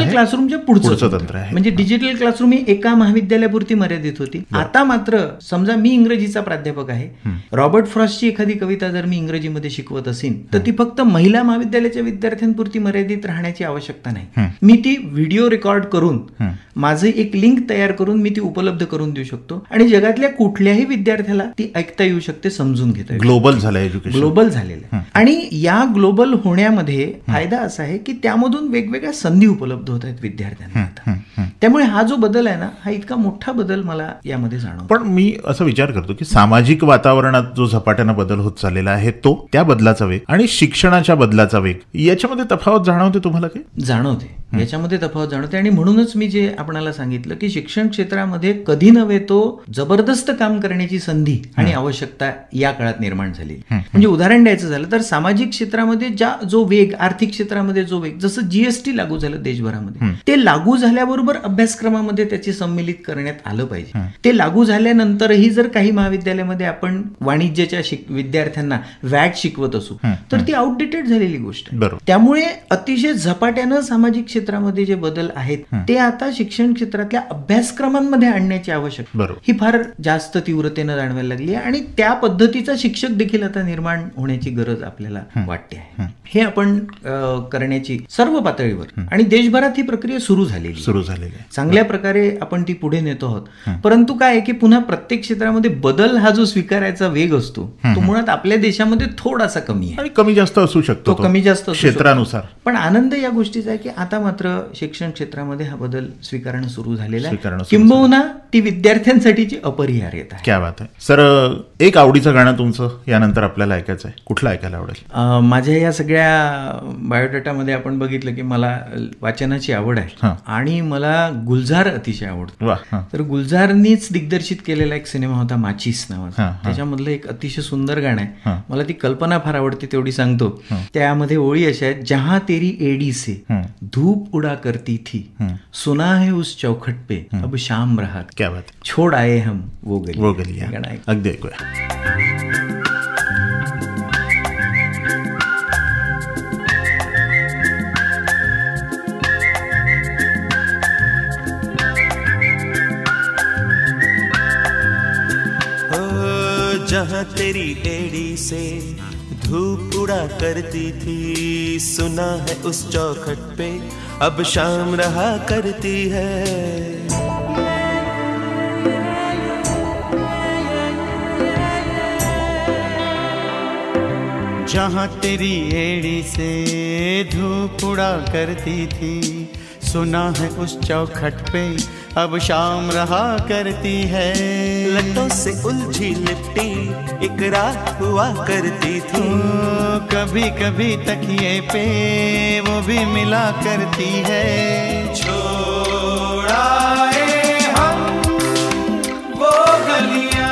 तंत्र आहे. म्हणजे डिजिटल क्लासरूम ही एका महाविद्यालयापुरती मर्यादित होती. आता मात्र समजा मी इंग्रजीचा प्राध्यापक आहे, रॉबर्ट फ्रॉस्टची एखादी कविता जर मी इंग्रजीमध्ये शिकवत असेल तर ती फक्त महिला महाविद्यालयाच्या विद्यार्थ्यांपुरती मर्यादित राहण्याची आवश्यकता नाही. मी ती व्हिडिओ रेकॉर्ड करून माझं एक लिंक तयार करून मी ती उपलब्ध करून देऊ शकतो आणि जगातल्या कुठल्याही विद्यार्थ्याला ती ऐकता येऊ शकते, समजून घेता येऊ. ग्लोबल झालं एज्युकेशन, ग्लोबल झालेलं आहे. आणि या ग्लोबल होण्यामध्ये फायदा असा आहे की त्यामधून वेगवेगळ्या संधी उपलब्ध होत आहेत विद्यार्थ्यांना आता. त्यामुळे हा जो बदल आहे ना, हा इतका मोठा बदल मला यामध्ये जाणवतो. पण मी असा विचार करतो की सामाजिक वातावरणात जो झपाट्यानं बदल होत चाललेला आहे तो, त्या बदलाचा वेग आणि शिक्षणाच्या बदलाचा वेग, याच्यामध्ये तफावत जाणवते तुम्हाला? काही जाणवते, याच्यामध्ये तफावत जाणवते. आणि म्हणूनच मी जे आपणाला सांगितलं की शिक्षण क्षेत्रामध्ये कधी नव्हे तो जबरदस्त काम करण्याची संधी आणि आवश्यकता या काळात निर्माण झाली. म्हणजे उदाहरण द्यायचं झालं तर सामाजिक क्षेत्रामध्ये जो वेग, आर्थिक क्षेत्रामध्ये जो वेग, जसं जीएसटी लागू झालं देशभरामध्ये, ते लागू झाल्याबरोबर अभ्यासक्रमामध्ये त्याचे सम्मिलित करण्यात आलं पाहिजे. ते लागू झाल्यानंतरही जर काही महाविद्यालयामध्ये आपण वाणिज्याच्या विद्यार्थ्यांना वॅट शिकवत असू तर ती आउटडेटेड झालेली गोष्ट आहे. त्यामुळे अतिशय झपाट्यानं सामाजिक क्षेत्रामध्ये जे बदल आहेत ते आता शिक्षण क्षेत्रातल्या अभ्यासक्रमांमध्ये आणण्याची आवश्यकता ही फार जास्त तीव्रतेनं जाणवायला लागली आहे. आणि त्या पद्धतीचा शिक्षक देखील आता निर्माण होण्याची गरज आपल्याला वाटते आहे. हे आपण करण्याची सर्व पातळीवर आणि देशभरात ही प्रक्रिया सुरू झालेली आहे. चांगल्या प्रकारे आपण ती पुढे नेतो आहोत. परंतु काय आहे की पुन्हा प्रत्येक क्षेत्रामध्ये बदल हा जो स्वीकारायचा वेग असतो तो मुळात आपल्या देशामध्ये थोडासा कमी आहे आणि कमी जास्त असू शकतो, कमी जास्त क्षेत्रानुसार. पण आनंद या गोष्टीचा आहे की आता मात्र शिक्षण क्षेत्रामध्ये हा बदल स्वीकारणं सुरू झालेला आहे, किंबहुना ती विद्यार्थ्यांसाठीची अपरिहार्यता आहे. क्या बात आहे सर. एक आवडीचं गाणं तुमचं यानंतर आपल्याला ऐकायचं आहे, कुठलं ऐकायला आवडेल? माझ्या या सगळ्या बायोडेटामध्ये आपण बघितलं की मला वाचनाची आवड आहे आणि मला गुलजार अतिशय आवडतो. तर गुलजारनीच दिग्दर्शित केलेला एक सिनेमा होता माचीस नावाचा, त्याच्यामधलं एक अतिशय सुंदर गाणं आहे. मला ती कल्पना फार आवडते, तेवढी सांगतो. त्यामध्ये ओळी अशा आहेत, जहां तेरी एडी से धूप उड़ा करती थी, सुना है उस चौखट पे अब शाम रहा, क्या बात, छोड़ आए हम वो गली. अगदी ऐकूया. जहाँ तेरी एड़ी से धूप उड़ा करती थी, सुना है उस चौखट पे अब शाम रहा करती है. जहाँ तेरी एड़ी से धूप उड़ा करती थी, सुना है उस चौखट पे अब शाम रहा करती है. लटों से उलझी लिपटी एक रात हुआ करती थी, कभी कभी तकिए पे वो भी मिला करती है. छोड़ आए हम वो गलियां.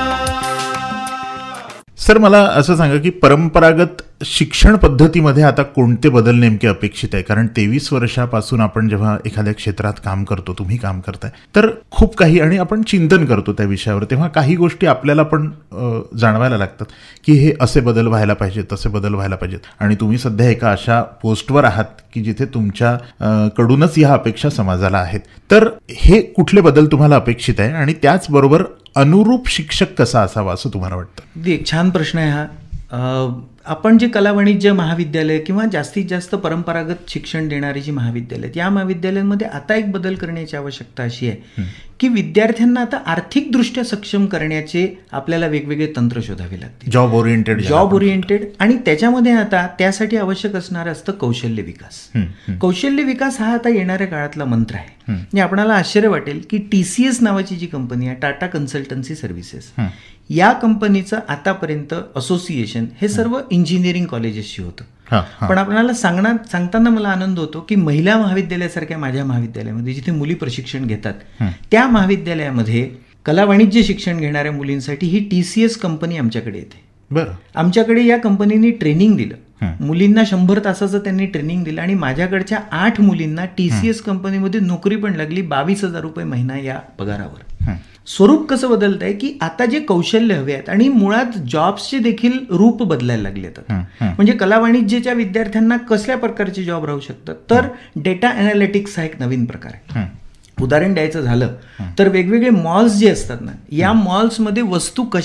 सर मला असं सांगा की परंपरागत शिक्षण पद्धतीमध्ये आता कोणते बदल नेमके अपेक्षित आहे? कारण 23 वर्षापासून आपण जेव्हा एखाद्या क्षेत्रात काम करतो, तुम्ही काम करताय, तर खूप काही आणि आपण चिंतन करतो त्या विषयावर, तेव्हा काही गोष्टी आपल्याला पण जाणवायला लागतात की हे असे बदल व्हायला पाहिजेत, तसे बदल व्हायला पाहिजेत. आणि तुम्ही सध्या एका अशा पोस्टवर आहात की जिथे तुमच्या कडूनच ह्या अपेक्षा समाजाला आहेत. तर हे कुठले बदल तुम्हाला अपेक्षित आहे आणि त्याचबरोबर अनुरूप शिक्षक कसा असावा असं तुम्हाला वाटतं? एक छान प्रश्न आहे हा. आपण जे कला वाणिज्य महाविद्यालय किंवा जास्तीत जास्त परंपरागत शिक्षण देणारी जी महाविद्यालय आहेत, या महाविद्यालयांमध्ये आता एक बदल करण्याची आवश्यकता अशी आहे की विद्यार्थ्यांना आता आर्थिकदृष्ट्या सक्षम करण्याचे आपल्याला वेगवेगळे तंत्र शोधावे लागतील. जॉब ओरिएंटेड आणि त्याच्यामध्ये आता त्यासाठी आवश्यक असणारं असतं कौशल्य विकास. कौशल्य विकास हा आता येणाऱ्या काळातला मंत्र आहे. म्हणजे आपल्याला आश्चर्य वाटेल की TCS नावाची जी कंपनी आहे, टाटा कन्सल्टन्सी सर्व्हिसेस, या कंपनीचं आतापर्यंत असोसिएशन हे सर्व इंजिनिअरिंग कॉलेजेसशी होतं. पण आपल्याला सांगताना मला आनंद होतो की महिला महाविद्यालयासारख्या माझ्या महाविद्यालयामध्ये जिथे मुली प्रशिक्षण घेतात, त्या महाविद्यालयामध्ये कला वाणिज्य शिक्षण घेणाऱ्या मुलींसाठी ही TCS कंपनी आमच्याकडे येते. आमच्याकडे या कंपनीने ट्रेनिंग दिलं, मुलींना 100 तासाचं त्यांनी ट्रेनिंग दिलं आणि माझ्याकडच्या 8 मुलींना TCS कंपनीमध्ये नोकरी पण लागली 22,000 रुपये महिना या पगारावर. स्वरूप कसं बदलत आहे की आता जे कौशल्य हवे आहेत आणि मुळात जॉब्सचे देखील रूप बदलायला लागले आहेत. म्हणजे कला वाणिज्याच्या विद्यार्थ्यांना कसल्या प्रकारचे जॉब राहू शकतात, तर डेटा अनालिटिक्स हा एक नवीन प्रकार आहे. उदाहरण द्यायचं झालं तर वेगवेगळे मॉल्स जे असतात ना, या मॉल्समध्ये वस्तू कशा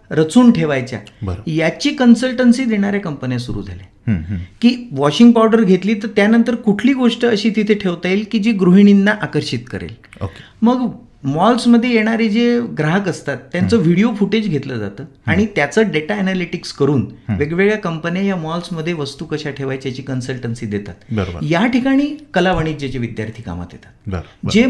रचून ठेवायच्या, याची कन्सल्टन्सी देणाऱ्या कंपन्या सुरू झाल्या. की वॉशिंग पावडर घेतली तर त्यानंतर कुठली गोष्ट अशी तिथे ठेवता येईल की जी गृहिणींना आकर्षित करेल. मग मॉल्समध्ये येणारे जे ग्राहक असतात त्यांचं व्हिडिओ फुटेज घेतलं जातं आणि त्याचं डेटा अनालिटिक्स करून वेगवेगळ्या कंपन्या या मॉल्समध्ये वस्तू कशा ठेवायच्या याची कन्सल्टन्सी देतात. या ठिकाणी कला वाणिज्याचे विद्यार्थी कामात येतात, जे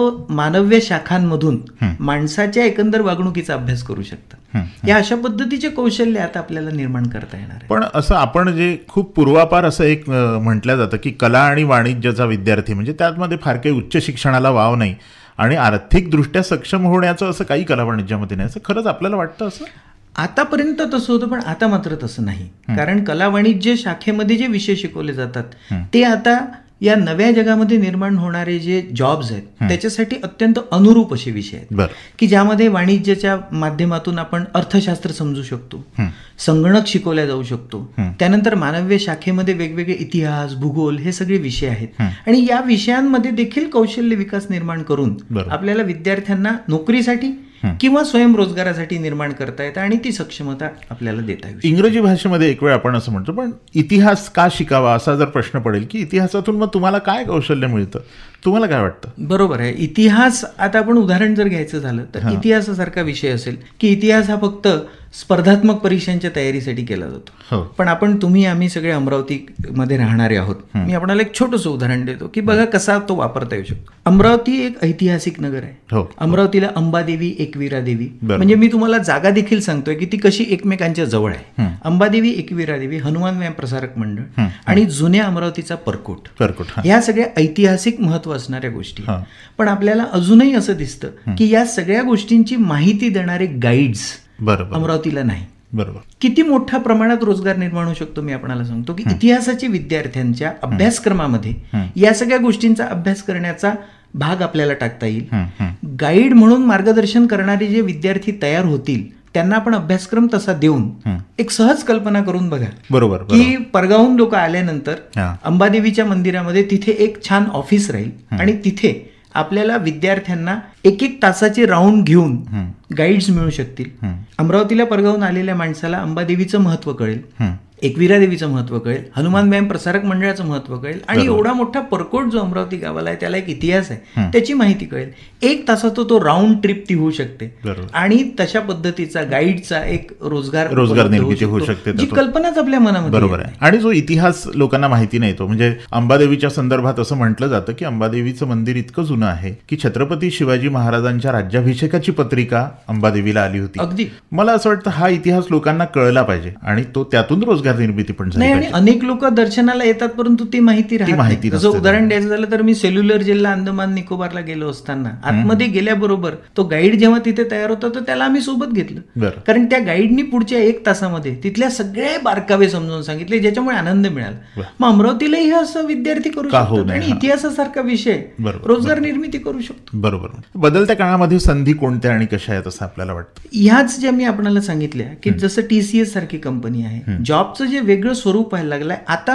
मानव्य शाखांमधून माणसाच्या एकंदर वागणुकीचा अभ्यास करू शकतात. या अशा पद्धतीचे कौशल्य आता आपल्याला निर्माण करता येणार आहे. पण असं आपण जे खूप पूर्वापार असं एक म्हटलं जातं की कला आणि वाणिज्याचा विद्यार्थी म्हणजे त्यामध्ये फार काही उच्च शिक्षणाला वाव नाही आणि आर्थिकदृष्ट्या सक्षम होण्याचं असं काही कला वाणिज्यामध्ये नाही, असं खरंच आपल्याला वाटतं? असं आतापर्यंत तसं होतं, पण आता मात्र तसं नाही. कारण कला वाणिज्य शाखेमध्ये जे विषय शिकवले जातात ते आता या नव्या जगामध्ये निर्माण होणारे जे जॉब्स आहेत त्याच्यासाठी अत्यंत अनुरूप असे विषय आहेत की ज्यामध्ये वाणिज्याच्या माध्यमातून आपण अर्थशास्त्र समजू शकतो, संगणक शिकवल्या जाऊ शकतो, त्यानंतर मानवीय शाखेमध्ये वेगवेगळे इतिहास, भूगोल हे सगळे विषय आहेत आणि या विषयांमध्ये देखील कौशल्य विकास निर्माण करून आपल्याला विद्यार्थ्यांना नोकरीसाठी किंवा स्वयंरोजगारासाठी निर्माण करता येतं आणि ती सक्षमता आपल्याला देता येईल. इंग्रजी भाषेमध्ये एक वेळ आपण असं म्हणतो, पण इतिहास का शिकावा असा जर प्रश्न पडेल की इतिहासातून मग तुम्हाला काय कौशल्य मिळतं, तुम्हाला काय वाटतं? बरोबर आहे. इतिहास, आता आपण उदाहरण जर घ्यायचं झालं तर इतिहासासारखा विषय असेल की इतिहास हा फक्त स्पर्धात्मक परीक्षांच्या तयारीसाठी केला जातो, पण तुम्ही आम्ही सगळे अमरावतीमध्ये राहणारे आहोत. मी आपल्याला एक छोटंसं उदाहरण देतो की बघा कसा तो वापरता येऊ शकतो. अमरावती एक ऐतिहासिक नगर आहे. अमरावतीला अंबादेवी, एकविरा देवी, म्हणजे मी तुम्हाला जागा देखील सांगतोय की ती कशी एकमेकांच्या जवळ आहे. अंबादेवी, एकविरा देवी, हनुमान व्यायाम प्रसारक मंडळ आणि जुन्या अमरावतीचा परकोट, ह्या सगळ्या ऐतिहासिक महत्व असणाऱ्या गोष्टी. पण आपल्याला अजूनही असं दिसतं की या सगळ्या गोष्टींची माहिती देणारे गाईड्स अमरावतीला नाही. बरोबर. किती मोठ्या प्रमाणात रोजगार निर्माण होऊ शकतो मी आपल्याला सांगतो की इतिहासाच्या विद्यार्थ्यांच्या अभ्यासक्रमामध्ये या सगळ्या गोष्टींचा अभ्यास करण्याचा भाग आपल्याला टाकता येईल. गाईड म्हणून मार्गदर्शन करणारे जे विद्यार्थी तयार होतील त्यांना आपण अभ्यासक्रम तसा देऊन एक सहज कल्पना करून बघा. बरोबर. की परगावून लोक आल्यानंतर अंबादेवीच्या मंदिरामध्ये तिथे एक छान ऑफिस राहील आणि तिथे आपल्याला विद्यार्थ्यांना एक तासाचे राऊंड घेऊन गाईड्स मिळू शकतील. अमरावतीला परगावून आलेल्या माणसाला अंबादेवीचं महत्व कळेल, एकविरा देवीचं महत्व कळेल, हनुमान व्यायाम प्रसारक मंडळाचं महत्व कळेल आणि एवढा मोठा परकोट जो अमरावती गावाला आहे त्याला एक इतिहास आहे त्याची माहिती कळेल. एक तासाचा तो राऊंड ट्रिप ती होऊ शकते आणि तशा पद्धतीचा गाईडचा एक रोजगार निर्मिती होऊ शकते, जी कल्पनाच आपल्या मनामध्ये. बरोबर आहे. आणि जो इतिहास लोकांना माहिती नाही तो म्हणजे अंबादेवीच्या संदर्भात असं म्हटलं जातं की अंबादेवीचं मंदिर इतकं जुनं आहे की छत्रपती शिवाजी महाराजांच्या राज्याभिषेकाची पत्रिका अंबादेवीला आली होती. अगदी. मला असं वाटतं हा इतिहास लोकांना कळला पाहिजे आणि तो त्यातून रोजगार निर्मिती पण झाली. आणि अनेक लोक दर्शनाला येतात परंतु ती माहिती राहते. जसं उदाहरण द्यायचं झालं तर मी सेल्युलर जिल्हा अंदमान निकोबारला गेलो असताना आतमध्ये गेल्याबरोबर तो गाईड जेव्हा तिथे तयार होता तर त्याला आम्ही सोबत घेतलं, कारण त्या गाईडनी पुढच्या 1 तासामध्ये तिथल्या सगळे बारकावे समजून सांगितले ज्याच्यामुळे आनंद मिळाला. मग अमरावतीलाही हे असं विद्यार्थी करू शकतात आणि इतिहासासारखा विषय रोजगार निर्मिती करू शकतो. बरोबर. बदलत्या काळामध्ये संधी कोणत्या आणि कशा आहेत असं आपल्याला वाटतं? ह्याच ज्या मी आपल्याला सांगितल्या की जसं TCS सारखी कंपनी आहे, जॉबचं जे वेगळं स्वरूप व्हायला लागलंय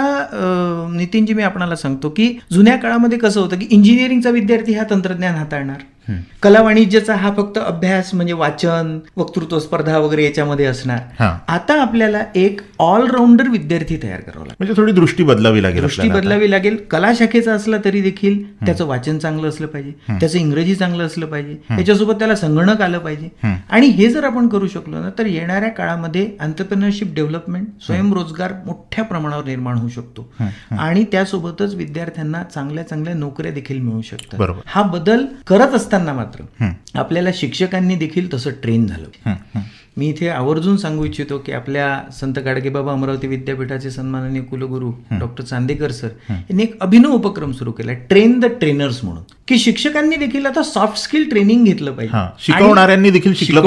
आता. नितीनजी मी आपल्याला सांगतो की जुन्या काळामध्ये कसं होतं की इंजिनिअरिंगचा विद्यार्थी हा तंत्रज्ञान हाताळणार, कला वाणिज्याचा हा फक्त अभ्यास म्हणजे वाचन, वक्तृत्व स्पर्धा वगैरे याच्यामध्ये असणार. आता आपल्याला एक ऑलराऊंडर विद्यार्थी तयार करावा लागेल. म्हणजे थोडी दृष्टी बदलावी लागेल. कला शाखेचा असला तरी देखील त्याचं वाचन चांगलं असलं पाहिजे, त्याचं इंग्रजी चांगलं असलं पाहिजे, त्याच्यासोबत त्याला संगणक आलं पाहिजे. आणि हे जर आपण करू शकलो ना तर येणाऱ्या काळामध्ये एंटरप्रेन्योरशिप डेव्हलपमेंट, स्वयंरोजगार मोठ्या प्रमाणावर निर्माण होऊ शकतो आणि त्यासोबतच विद्यार्थ्यांना चांगल्या चांगल्या नोकऱ्या देखील मिळू शकतात. हा बदल करत असताना मात्र आपल्याला शिक्षकांनी देखील तसं ट्रेन झालं. मी इथे आवर्जून सांगू इच्छितो की आपल्या संत गाडगेबाबा अमरावती विद्यापीठाचे सन्माननीय कुलगुरू डॉक्टर चांदेकर सर यांनी एक अभिनव उपक्रम सुरू केलाय, ट्रेन द ट्रेनर्स म्हणून, की शिक्षकांनी देखील आता सॉफ्ट स्किल ट्रेनिंग घेतलं पाहिजे, शिकवणाऱ्यांनी देखील शिकलं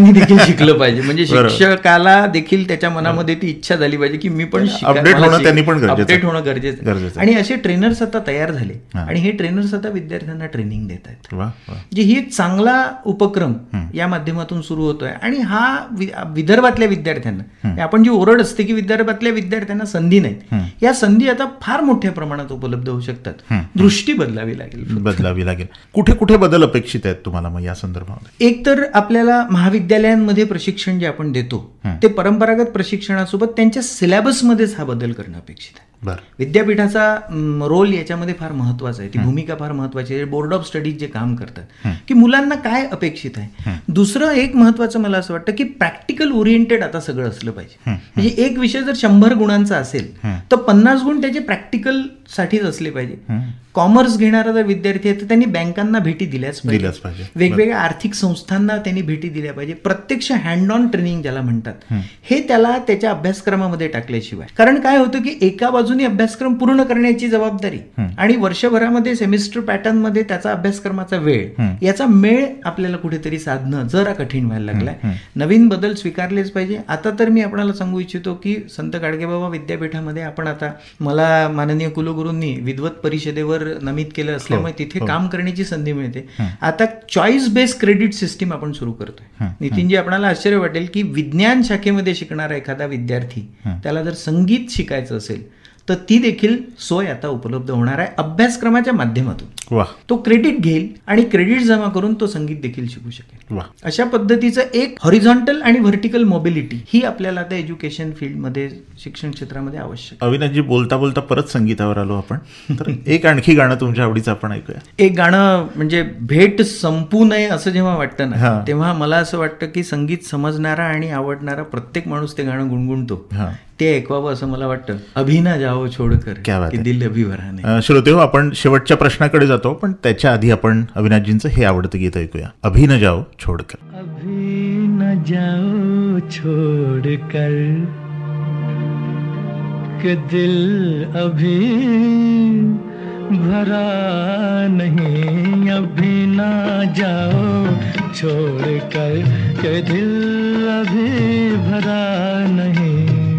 पाहिजे. म्हणजे शिक्षकाला देखील त्याच्या मनामध्ये ती इच्छा झाली पाहिजे की मी पण अपडेट होणं गरजेचं आहे. आणि असे ट्रेनर्स आता तयार झाले आणि हे ट्रेनर्स आता विद्यार्थ्यांना ट्रेनिंग देत आहेत. म्हणजे ही एक चांगला उपक्रम या माध्यमातून सुरू होतोय आणि हा विदर्भातल्या विद्यार्थ्यांना, आपण जी ओरड असते की विदर्भातल्या विद्यार्थ्यांना संधी नाही, या संधी आता फार मोठ्या प्रमाणात उपलब्ध होऊ शकतात. दृष्टी बदलावी लागेल. घालावी लागेल. कुठे कुठे बदल अपेक्षित आहेत तुम्हाला मग या संदर्भामध्ये? एक तर आपल्याला महाविद्यालयांमध्ये प्रशिक्षण जे आपण देतो ते परंपरागत प्रशिक्षणासोबत त्यांच्या सिलेबसमध्येच हा बदल करणं अपेक्षित आहे. विद्यापीठाचा रोल याच्यामध्ये फार महत्वाचा आहे, ती भूमिका फार महत्वाची आहे. बोर्ड ऑफ स्टडीज जे काम करतात की मुलांना काय अपेक्षित आहे. दुसरं एक महत्वाचं मला असं वाटतं की प्रॅक्टिकल ओरिएंटेड आता सगळं असलं पाहिजे. म्हणजे एक विषय जर 100 गुणांचा असेल तर 50 गुण त्याचे प्रॅक्टिकल साठीच असले पाहिजे. कॉमर्स घेणारा जर विद्यार्थी आहे तर त्यांनी बँकांना भेटी दिल्याच पाहिजे, वेगवेगळ्या आर्थिक संस्थांना त्यांनी भेटी दिल्या पाहिजे. प्रत्यक्ष हँड ऑन ट्रेनिंग ज्याला म्हणतात हे त्याला त्याच्या अभ्यासक्रमामध्ये टाकल्याशिवाय, कारण काय होतं की एका बाजूने अभ्यासक्रम पूर्ण करण्याची जबाबदारी आणि वर्षभरामध्ये सेमिस्टर पॅटर्न मध्ये त्याचा अभ्यासक्रमाचा वेळ, याचा मेळ आपल्याला कुठेतरी साधणं जरा कठीण व्हायला लागलाय. नवीन बदल स्वीकारलेच पाहिजे. आता तर मी आपल्याला सांगू इच्छितो की संत गाडगेबाबा विद्यापीठामध्ये आपण आता मला माननीय कुलगुरूंनी विद्वत परिषदेवर नमित केलं असल्यामुळे तिथे काम करण्याची संधी मिळते. आता चॉईस बेस्ड क्रेडिट सिस्टीम आपण सुरू करतोय. नितीनजी, आपल्याला आश्चर्य वाटेल की विज्ञान शाखेमध्ये शिकणारा एखादा विद्यार्थी त्याला जर संगीत शिकायचं असेल तर ती देखील सोय आता उपलब्ध होणार आहे अभ्यासक्रमाच्या माध्यमातून. तो क्रेडिट घेईल आणि क्रेडिट जमा करून तो संगीत देखील शिकू शकेल. अशा पद्धतीचं एक हॉरिझॉन्टल आणि व्हर्टिकल मोबिलिटी ही आपल्याला आता एज्युकेशन फील्डमध्ये, शिक्षण क्षेत्रामध्ये आवश्यक. अविनाशजी, बोलता बोलता परत संगीतावर आलो आपण, तर एक आणखी गाणं तुमच्या आवडीचं आपण ऐकूया. एक गाणं म्हणजे भेट संपू नये असं जेव्हा वाटतं ना, तेव्हा मला असं वाटतं की संगीत समजणारा आणि आवडणारा प्रत्येक माणूस ते गाणं गुणगुणतो, ते ऐकवावं असं मला वाटतं. अभी ना जाओ छोडकर कि दिल अभी भरा नहीं. श्रोतेहो, आपण शेवटच्या प्रश्नाकडे जातो, पण त्याच्या आधी आपण अविनाशजींचं हे आवडतं गीत ऐकूया, अभी न जाओ छोडकर. अभी न जाओ छोडकर कि दिल अभी भरा नहीं. अभी न जाओ छोडकर कि दिल अभी भरा नहीं.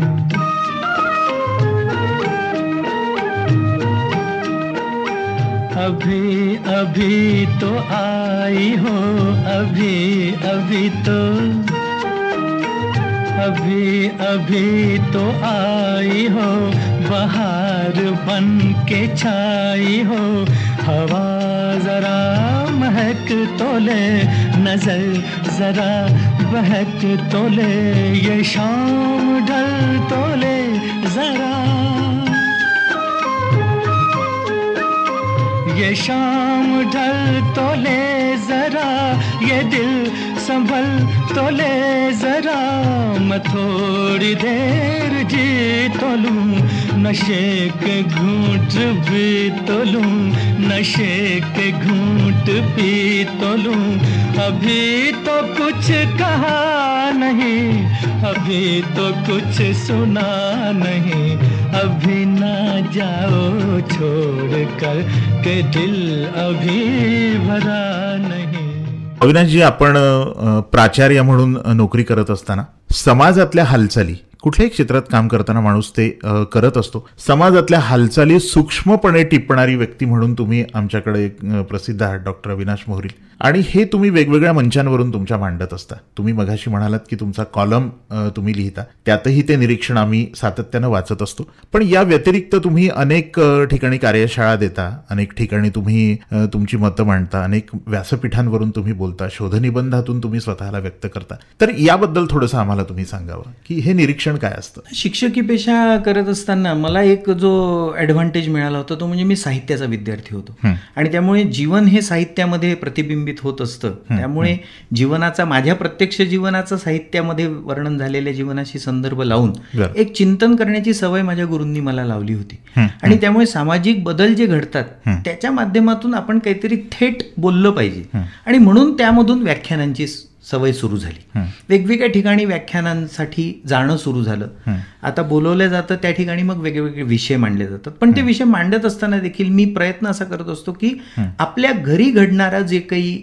अभी अभी तो आई हो, अभी अभी तो, अभी अभी तो आई हो, बहार बन के छाई हो. हवा जरा महक तो ले, नजर जरा बहक तो ले, ये शाम ढल तो ले जरा, ये शाम ढल तो ले जरा, ये दिल संभल तो ले जरा. मैं थोड़ी देर जी तो लूं, नशे के घूंट भी तो लूं, नशे के घूंट पी तो लूं. अभी तो कुछ कहा नहीं, अभी तो कुछ सुना नहीं. अभी ना जाओ छोड़कर के दिल अभी भरा नहीं. अविनाशजी, आपण प्राचार्य म्हणून नोकरी करत असताना समाजातल्या हालचाली, कुठल्याही क्षेत्रात काम करताना माणूस ते करत असतो, समाजातल्या हालचाली सूक्ष्मपणे टिपणारी व्यक्ती म्हणून तुम्ही आमच्याकडे प्रसिद्ध आहात, डॉक्टर अविनाश मोहरील. आणि हे तुम्ही वेगवेगळ्या मंचांवरून तुमच्या मांडत असता. तुम्ही मगाशी म्हणालात की तुमचा कॉलम तुम्ही लिहिता, त्यातही ते निरीक्षण आम्ही सातत्यानं वाचत असतो. पण या व्यतिरिक्त तुम्ही अनेक ठिकाणी कार्यशाळा देता, अनेक ठिकाणी तुम्ही तुमची मतं मांडता, अनेक व्यासपीठांवरून तुम्ही बोलता, शोधनिबंधातून तुम्ही स्वतःला व्यक्त करता. तर याबद्दल थोडंसं आम्हाला तुम्ही सांगावं की हे निरीक्षण काय असतं. शिक्षकी पेशा करत असताना मला एक जो ऍडव्हान्टेज मिळाला होता तो म्हणजे मी साहित्याचा विद्यार्थी होतो आणि त्यामुळे जीवन हे साहित्यामध्ये प्रतिबिंबित होत असतं. त्यामुळे जीवनाचा, माझ्या प्रत्यक्ष जीवनाचा साहित्यामध्ये वर्णन झालेल्या जीवनाशी संदर्भ लावून एक चिंतन करण्याची सवय माझ्या गुरूंनी मला लावली होती. आणि त्यामुळे सामाजिक बदल जे घडतात त्याच्या माध्यमातून आपण काहीतरी थेट बोललं पाहिजे आणि म्हणून त्यामधून व्याख्यानांची सवय सुरू झाली. वेगवेगळ्या ठिकाणी व्याख्यानांसाठी जाणं सुरू झालं. आता बोलवलं जातं त्या ठिकाणी मग वेगवेगळे विषय मांडले जातात. पण ते विषय मांडत असताना देखील मी प्रयत्न असा करत असतो की आपल्या घरी घडणारा जे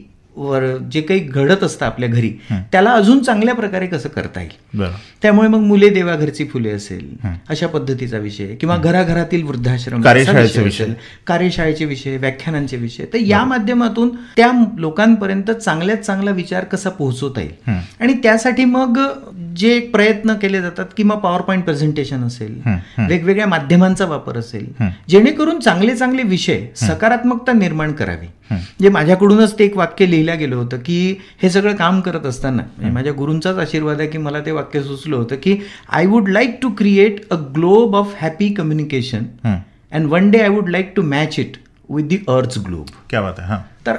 काही घडत असतं आपल्या घरी, त्याला अजून चांगल्या प्रकारे कसं करता येईल. त्यामुळे मग मुले देवा घरची फुले असेल अशा पद्धतीचा विषय, किंवा घराघरातील वृद्धाश्रम, कार्यशाळेचे विषय, व्याख्यानांचे विषय, तर या माध्यमातून त्या लोकांपर्यंत चांगल्यात चांगला विचार कसा पोहोचवता येईल. आणि त्यासाठी मग जे प्रयत्न केले जातात, किंवा पॉवर पॉईंट प्रेझेंटेशन असेल, वेगवेगळ्या माध्यमांचा वापर असेल, जेणेकरून चांगले चांगले विषय, सकारात्मकता निर्माण करावी. म्हणजे माझ्याकडूनच ते एक वाक्य लिहिलं गेलं होतं की हे सगळं काम करत असताना म्हणजे माझ्या गुरूंचाच आशीर्वाद आहे की मला ते वाक्य सुचलं होतं की I would like to create a globe of happy communication and one day I would like to match it with the earth's globe. क्या बात आहे. तर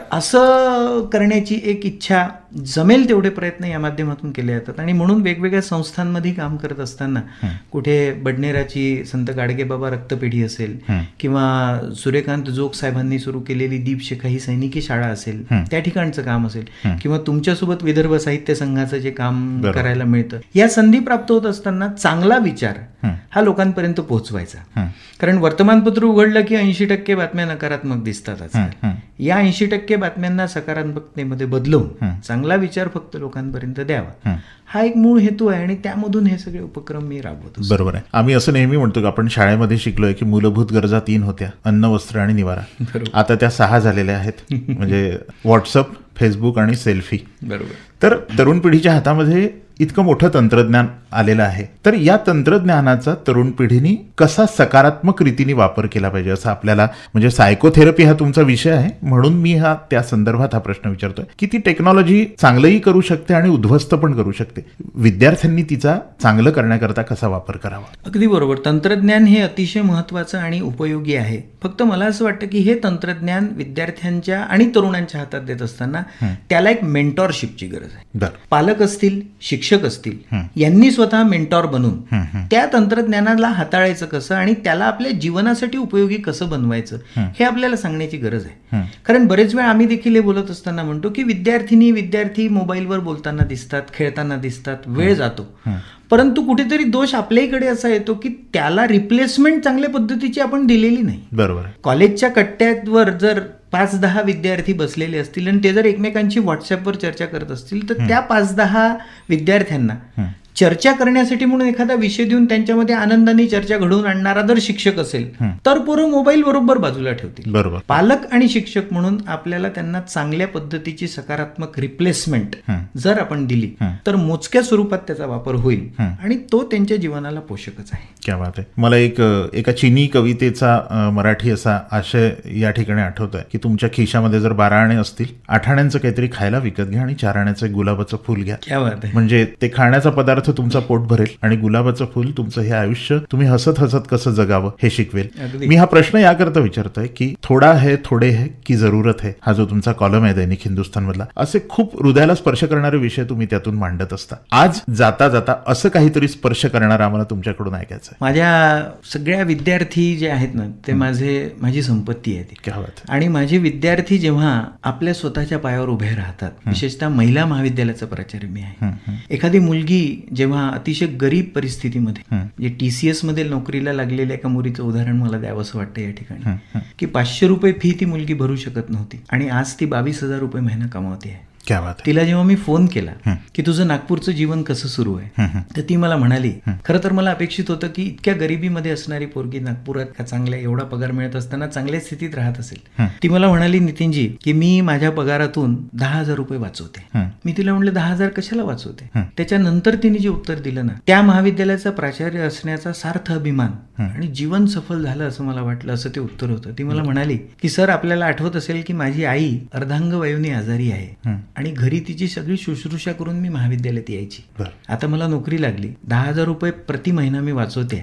असं करण्याची एक इच्छा, जमेल तेवढे प्रयत्न या माध्यमातून केले जातात. आणि म्हणून वेगवेगळ्या संस्थांमध्ये काम करत असताना कुठे बडनेराची संत गाडगेबाबा रक्तपेढी असेल किंवा सूर्यकांत जोग साहेबांनी सुरू केलेली दीपशिखा ही सैनिकी शाळा असेल त्या ठिकाणचं काम असेल किंवा तुमच्यासोबत विदर्भ साहित्य संघाचं जे काम करायला मिळतं, या संधी प्राप्त होत असताना चांगला विचार हा लोकांपर्यंत पोहोचवायचा. कारण वर्तमानपत्र उघडलं की 80% बातम्या नकारात्मक दिसतात आजकाल. या 80% बातम्यांना सकारात्मकतेमध्ये बदलवून चांगला विचार फक्त लोकांपर्यंत द्यावा, हा एक मूळ हेतू आहे. आणि त्यामधून हे सगळे उपक्रम मी राबवतो. बरोबर आहे. आम्ही असं नेहमी म्हणतो की आपण शाळेमध्ये शिकलोय की मूलभूत गरजा 3 होत्या, अन्न, वस्त्र आणि निवारा. आता त्या 6 झालेल्या आहेत, म्हणजे व्हॉट्सअप, फेसबुक आणि सेल्फी. बरोबर. तर तरुण पिढीच्या हातामध्ये इतकं मोठं तंत्रज्ञान आलेलं आहे, तर या तंत्रज्ञानाचा तरुण पिढीने कसा सकारात्मक रीतीने वापर केला पाहिजे असं आपल्याला, म्हणजे सायकोथेरपी हा तुमचा विषय आहे म्हणून मी त्या संदर्भात हा प्रश्न विचारतोय की ती टेक्नॉलॉजी चांगलंही करू शकते आणि उद्ध्वस्त पण करू शकते. विद्यार्थ्यांनी तिचा चांगलं करण्याकरता कसा वापर करावा? अगदी बरोबर. तंत्रज्ञान हे अतिशय महत्वाचं आणि उपयोगी आहे. फक्त मला असं वाटतं की हे तंत्रज्ञान विद्यार्थ्यांच्या आणि तरुणांच्या हातात देत असताना त्याला एक मेंटॉरशिपची गरज आहे. पालक असतील, शिक्षक असतील, यांनी स्वतः मेंटॉर बनून त्या तंत्रज्ञानाला हाताळायचं कसं आणि त्याला आपल्या जीवनासाठी उपयोगी कसं बनवायचं हे आपल्याला सांगण्याची गरज आहे. कारण बरेच वेळा आम्ही देखील हे बोलत असताना म्हणतो की विद्यार्थी मोबाईलवर बोलताना दिसतात, खेळताना दिसतात, वेळ जातो. परंतु कुठेतरी दोष आपल्याकडे असा येतो की त्याला रिप्लेसमेंट चांगल्या पद्धतीची आपण दिलेली नाही. बरोबर. कॉलेजच्या कट्ट्यावर जर 5-10 विद्यार्थी बसलेले असतील आणि ते जर एकमेकांची व्हॉट्सअपवर चर्चा करत असतील तर त्या 5-10 विद्यार्थ्यांना चर्चा करण्यासाठी म्हणून एखादा विषय देऊन त्यांच्यामध्ये आनंदाने चर्चा घडवून आणणारा जर शिक्षक असेल तर पोरं मोबाईल बरोबर बाजूला ठेवतील. बरोबर. पालक आणि शिक्षक म्हणून आपल्याला त्यांना चांगल्या पद्धतीची सकारात्मक रिप्लेसमेंट जर आपण दिली तर मोजक्या स्वरूपात त्याचा वापर होईल आणि तो त्यांच्या जीवनाला पोषकच आहे. क्या बात आहे. मला एका चिनी कवितेचा मराठी असा आशय या ठिकाणी आठवतोय की तुमच्या खिशामध्ये जर 12 आणे असतील, 8 आण्यांचं काहीतरी खायला विकत घ्या आणि 4 आण्याचं गुलाबाचं फुल घ्या. क्या बात आहे. म्हणजे ते खाण्याचा पदार्थ तुमचं पोट भरेल आणि गुलाबाचं फुल तुमचं हे आयुष्य तुम्ही हसत हसत कसं जगावं हे शिकवेल. मी हा प्रश्न याकरता विचारतोय की थोडा है थोडे है की जरूरत है, हा जो तुमचा कॉलम आहे दैनिक हिंदुस्थान मधला, असे खूप हृदयाला स्पर्श करणारे विषय तुम्ही त्यातून मांडत असता. आज जाता जाता असं काहीतरी स्पर्श करणारं आम्हाला तुमच्याकडून ऐकायचं आहे. माझ्या सगळ्या विद्यार्थी जे आहेत ना ते माझी संपत्ती आहे. क्या बात. आणि माझे विद्यार्थी जेव्हा आपल्या स्वतःच्या पायावर उभे राहतात, विशेषतः महिला महाविद्यालयाचा प्राचार्य मी आहे, एखादी मुलगी जेव्हा अतिशय गरीब परिस्थितीमध्ये, म्हणजे TCS मध्ये नोकरीला लागलेल्या एका मुलीचं उदाहरण मला द्यावं असं वाटतं या ठिकाणी, की 500 रुपये फी ती मुलगी भरू शकत नव्हती आणि आज ती 22,000 रुपये महिना कमावते आहे. क्या बात. तिला जेव्हा मी फोन केला की तुझं नागपूरचं जीवन कसं सुरू आहे तर ती मला म्हणाली, खरं तर मला अपेक्षित होतं की इतक्या गरिबीमध्ये असणारी पोरगी नागपुरात का चांगल्या एवढा पगार मिळत असताना चांगल्या स्थितीत राहत असेल. ती मला म्हणाली, नितीनजी की मी माझ्या पगारातून 10,000 रुपये वाचवते. मी तिला म्हणलं 10,000 कशाला वाचवते. त्याच्यानंतर तिने जे उत्तर दिलं ना, त्या महाविद्यालयाचा प्राचार्य असण्याचा सार्थ अभिमान आणि जीवन सफल झालं असं मला वाटलं, असं ते उत्तर होतं. ती मला म्हणाली की सर, आपल्याला आठवत असेल की माझी आई अर्धांगवायूने आजारी आहे आणि घरी तिची सगळी शुश्रूषा करून मी महाविद्यालयात यायची. आता मला नोकरी लागली, 10,000 रुपये प्रति महिना मी वाचवते.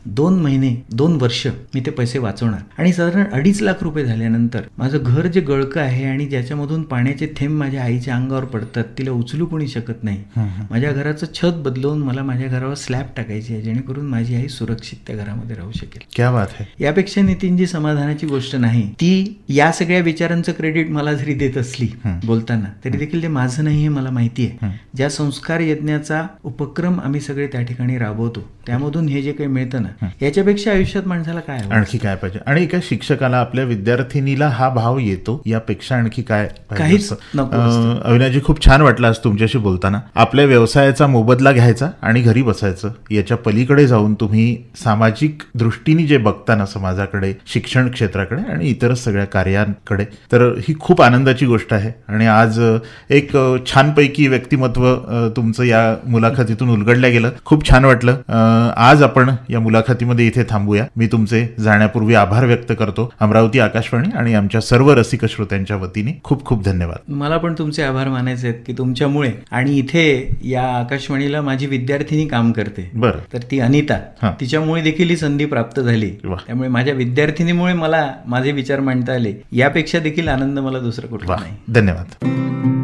2 वर्ष मी ते पैसे वाचवणार आणि साधारण 2.5 लाख रुपये झाल्यानंतर माझं घर जे गळकं आहे आणि ज्याच्यामधून पाण्याचे थेंब माझ्या आईच्या अंगावर पडतात, तिला उचलू कोणी शकत नाही. माझ्या घराचं छत बदलवून मला माझ्या घरावर स्लॅब टाकायची आहे जेणेकरून माझी आई सुरक्षित त्या घरामध्ये राहू शकेल. क्या बात है. यापेक्षा नितीनजी समाधानाची गोष्ट नाही. ती या सगळ्या विचारांचं क्रेडिट मला जरी देत असली बोलताना, तरी देखील ते माझं नाही हे मला माहिती आहे. ज्या संस्कार यज्ञाचा उपक्रम आम्ही सगळे त्या ठिकाणी राबवतो त्यामधून हे जे काही मिळतं ना, याच्यापेक्षा आयुष्यात माणसाला काय आणखी काय पाहिजे. आणि एका शिक्षकाला आपल्या विद्यार्थिनीला हा भाव येतो, यापेक्षा आणखी काय काहीच नको. अविनाशजी, खूप छान वाटलं आज तुमच्याशी बोलताना. आपल्या व्यवसायाचा मोबदला घ्यायचा आणि घरी बसायचं, याच्या पलीकडे जाऊन तुम्ही सामाजिक दृष्टीने जे बघताना समाजाकडे, शिक्षण क्षेत्राकडे आणि इतर सगळ्या कार्यांकडे, तर ही खूप आनंदाची गोष्ट आहे. आणि आज एक छानपैकी व्यक्तिमत्व तुमचं या मुलाखतीतून उलगडलं गेलं. खूप छान वाटलं. आज आपण या मुलाखतीमध्ये इथे थांबूया. मी तुमचे जाण्यापूर्वी आभार व्यक्त करतो. अमरावती आकाशवाणी आणि आमच्या सर्व रसिक श्रोत्यांच्या वतीने खूप खूप धन्यवाद. मला पण तुमचे आभार मानायचे आहेत की तुमच्यामुळे आणि इथे या आकाशवाणीला माझी विद्यार्थिनी काम करते. बरं. तर ती अनिता, तिच्यामुळे देखील ही संधी प्राप्त झाली. त्यामुळे माझ्या विद्यार्थिनीमुळे मला माझे विचार मांडता आले. यापेक्षा देखील आनंद मला दुसरं कुठला नाही. धन्यवाद.